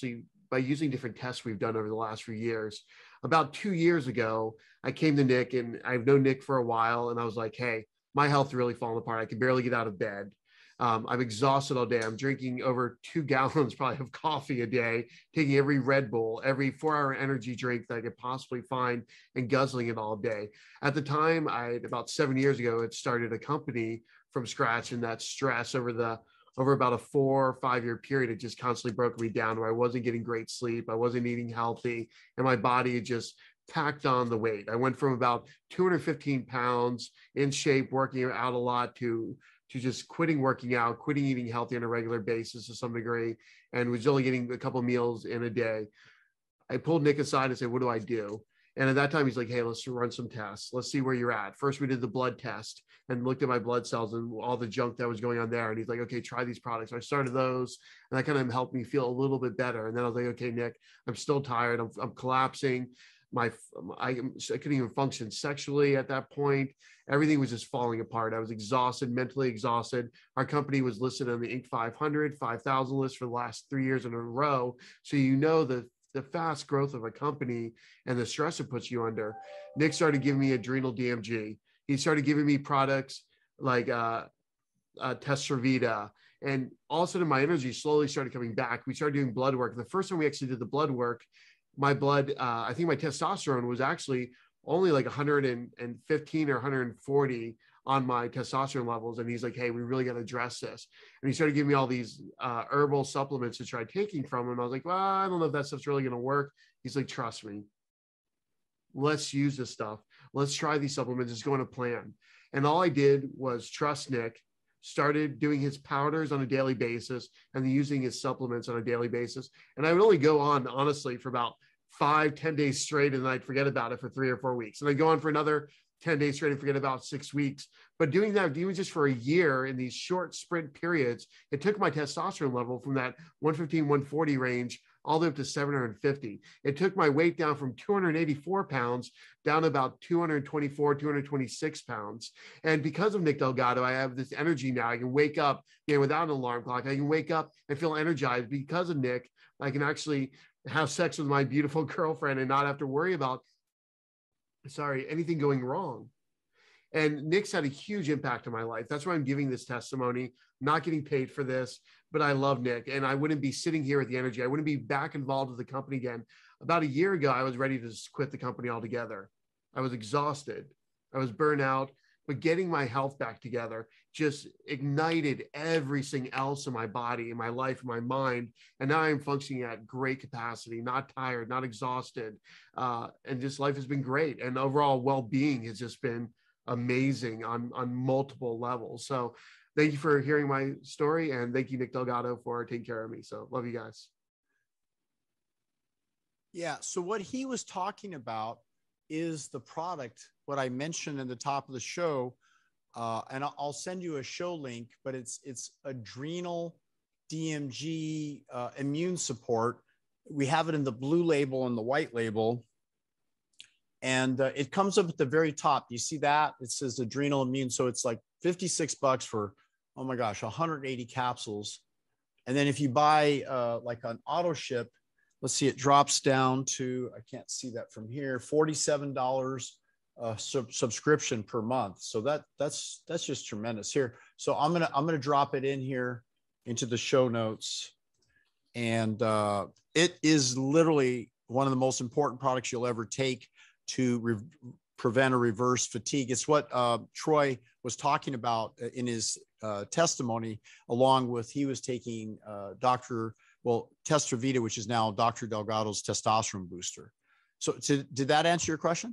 by using different tests we've done over the last few years. About two years ago, I came to Nick, and I've known Nick for a while, and I was like, hey, my health really falling apart. I can barely get out of bed. Um, I'm exhausted all day. I'm drinking over two gallons probably of coffee a day, taking every Red Bull, every four hour energy drink that I could possibly find, and guzzling it all day. At the time, I about seven years ago, had started a company from scratch, and that stress over the over about a four or five year period, it just constantly broke me down, where I wasn't getting great sleep. I wasn't eating healthy, and my body had just packed on the weight. I went from about two hundred fifteen pounds in shape, working out a lot, to to just quitting working out, quitting eating healthy on a regular basis to some degree, and was only getting a couple meals in a day. I pulled Nick aside and said, what do I do? And at that time, he's like, hey, let's run some tests. Let's see where you're at. First, we did the blood test and looked at my blood cells and all the junk that was going on there. And he's like, okay, try these products. So I started those, and that kind of helped me feel a little bit better. And then I was like, okay, Nick, I'm still tired. I'm, I'm collapsing. My, I, I couldn't even function sexually at that point. Everything was just falling apart. I was exhausted, mentally exhausted. Our company was listed on the Inc five hundred, five thousand list for the last three years in a row. So you know the, the fast growth of a company and the stress it puts you under. Nick started giving me adrenal D M G. He started giving me products like uh, uh, Testavita. And all of a sudden, my energy slowly started coming back. We started doing blood work. The first time we actually did the blood work, my blood, uh, I think my testosterone was actually only like one hundred fifteen or one hundred forty on my testosterone levels. And he's like, hey, we really got to address this. And he started giving me all these uh, herbal supplements to try taking from him. I was like, well, I don't know if that stuff's really going to work. He's like, trust me, let's use this stuff. Let's try these supplements. It's going to plan. And all I did was trust Nick, started doing his powders on a daily basis and then using his supplements on a daily basis. And I would only go on, honestly, for about five, ten days straight, and then I'd forget about it for three or four weeks. And I'd go on for another ten days straight and forget about six weeks. But doing that, even just for a year in these short sprint periods, it took my testosterone level from that one fifteen, one forty range all the way up to seven hundred fifty. It took my weight down from two hundred eighty-four pounds down to about two hundred twenty-four, two hundred twenty-six pounds. And because of Nick Delgado, I have this energy now. I can wake up, you know, without an alarm clock. I can wake up and feel energized. Because of Nick, I can actually have sex with my beautiful girlfriend and not have to worry about, sorry, anything going wrong. And Nick's had a huge impact on my life. That's why I'm giving this testimony, not getting paid for this, but I love Nick, and I wouldn't be sitting here with the energy. I wouldn't be back involved with the company again. About a year ago, I was ready to just quit the company altogether. I was exhausted. I was burnt out, but getting my health back together just ignited everything else in my body, in my life, in my mind. And now I'm functioning at great capacity, not tired, not exhausted. Uh, and just life has been great. And overall well-being has just been amazing on, on multiple levels. So thank you for hearing my story, and thank you, Nick Delgado, for taking care of me. So love you guys. Yeah. So what he was talking about is the product, what I mentioned in the top of the show, uh, and I'll send you a show link, but it's, it's adrenal D M G uh, immune support. We have it in the blue label and the white label. And uh, it comes up at the very top. You see that? It says adrenal immune. So it's like fifty-six bucks for, oh my gosh, one hundred eighty capsules. And then if you buy uh, like an auto ship, let's see, it drops down to, I can't see that from here, forty-seven dollars uh, sub subscription per month. So that that's that's just tremendous here. So I'm gonna I'm gonna drop it in here into the show notes, and uh, it is literally one of the most important products you'll ever take to re prevent or reverse fatigue. It's what uh, Troy was talking about in his uh, testimony, along with he was taking uh, Doctor well Testavita, which is now Doctor Delgado's testosterone booster. So, so did that answer your question?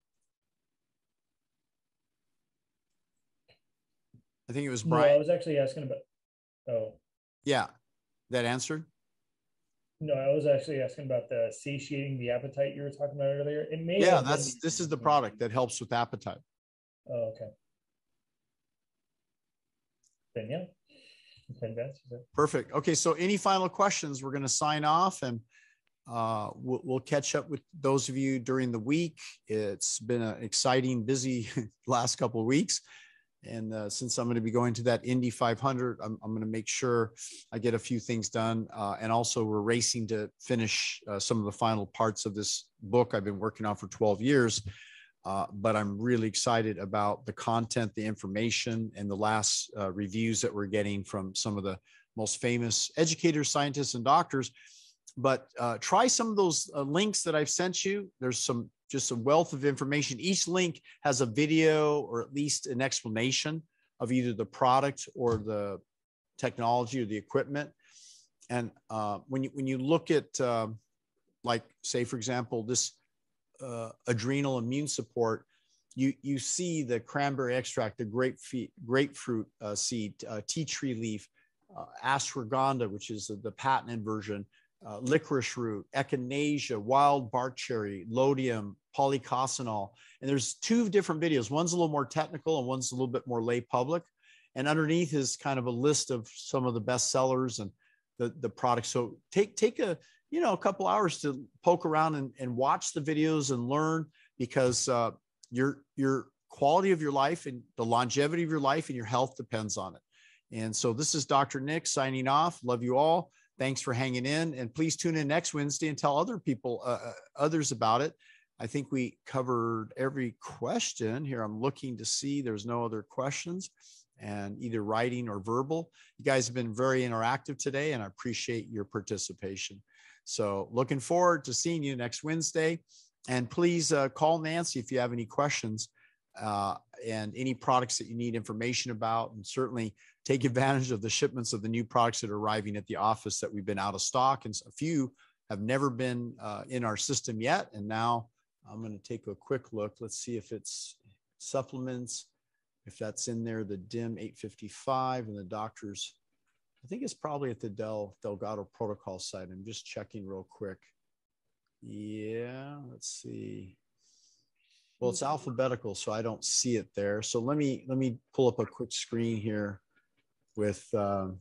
I think it was Brian. No, I was actually asking about, oh. Yeah, that answered? No, I was actually asking about the satiating the appetite you were talking about earlier. It may yeah, that's been... this is the product that helps with appetite. Oh, okay. Then yeah. Perfect. Okay, so any final questions? We're going to sign off, and uh, we'll, we'll catch up with those of you during the week. It's been an exciting, busy last couple of weeks, And uh, since I'm going to be going to that Indy five hundred, I'm, I'm going to make sure I get a few things done. Uh, and also we're racing to finish uh, some of the final parts of this book I've been working on for twelve years. Uh, but I'm really excited about the content, the information, and the last uh, reviews that we're getting from some of the most famous educators, scientists, and doctors. But uh, try some of those uh, links that I've sent you. There's some just a wealth of information. Each link has a video or at least an explanation of either the product or the technology or the equipment. And uh, when you when you look at, um, like, say, for example, this uh, adrenal immune support, you you see the cranberry extract, the grapefruit, grapefruit uh, seed, uh, tea tree leaf, uh, ashwagandha, which is the, the patented version, Uh, licorice root, echinacea, wild bark cherry, lodium, polycosanol. And there's two different videos. One's a little more technical and one's a little bit more lay public. And underneath is kind of a list of some of the best sellers and the, the products. So take, take a, you know, a couple hours to poke around and, and watch the videos and learn, because uh, your, your quality of your life and the longevity of your life and your health depends on it. And so this is Doctor Nick signing off. Love you all. Thanks for hanging in, and please tune in next Wednesday and tell other people, uh, others about it. I think we covered every question here. I'm looking to see there's no other questions, and either writing or verbal. You guys have been very interactive today, and I appreciate your participation. So looking forward to seeing you next Wednesday. And please uh, call Nancy if you have any questions uh, and any products that you need information about, and certainly take advantage of the shipments of the new products that are arriving at the office that we've been out of stock. And a few have never been uh, in our system yet. And now I'm going to take a quick look. Let's see if it's supplements, if that's in there, the D I M eight fifty-five and the doctor's, I think it's probably at the Del Delgado protocol site. I'm just checking real quick. Yeah, let's see. Well, it's alphabetical, so I don't see it there. So let me, let me pull up a quick screen here with, um,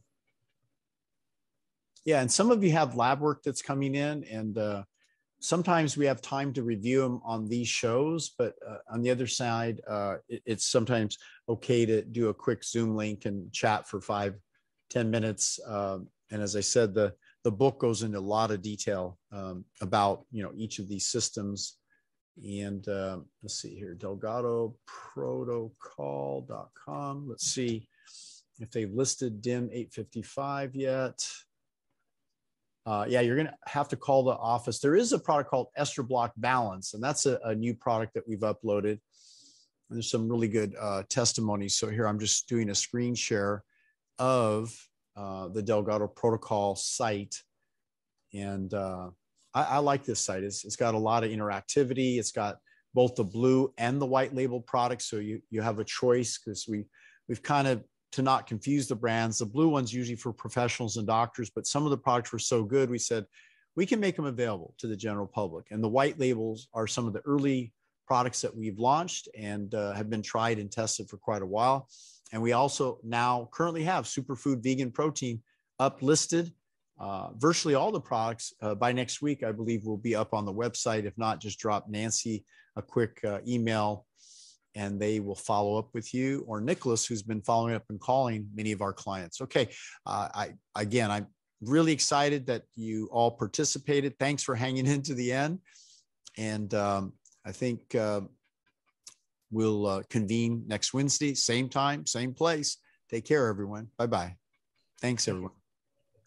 yeah, and some of you have lab work that's coming in, and uh, sometimes we have time to review them on these shows, but uh, on the other side, uh, it, it's sometimes okay to do a quick Zoom link and chat for five, ten minutes. Um, and as I said, the, the book goes into a lot of detail um, about, you know, each of these systems. And uh, let's see here, delgado protocol dot com. Let's see if they've listed D I M eight fifty-five yet. Uh, yeah, you're going to have to call the office. There is a product called Ester Block Balance, and that's a, a new product that we've uploaded. And there's some really good uh, testimonies. So here I'm just doing a screen share of uh, the Delgado Protocol site. And uh, I, I like this site. It's, it's got a lot of interactivity. It's got both the blue and the white label products. So you, you have a choice, because we, we've kind of, to not confuse the brands, the blue one's usually for professionals and doctors, but some of the products were so good, we said, we can make them available to the general public. And the white labels are some of the early products that we've launched and uh, have been tried and tested for quite a while. And we also now currently have Superfood Vegan Protein up listed. Uh, virtually all the products uh, by next week, I believe, will be up on the website. If not, just drop Nancy a quick uh, email and they will follow up with you, or Nicholas, who's been following up and calling many of our clients. Okay. Uh, I, again, I'm really excited that you all participated. Thanks for hanging in to the end. And um, I think uh, we'll uh, convene next Wednesday, same time, same place. Take care, everyone. Bye-bye. Thanks, everyone.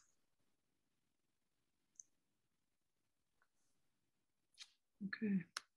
Okay.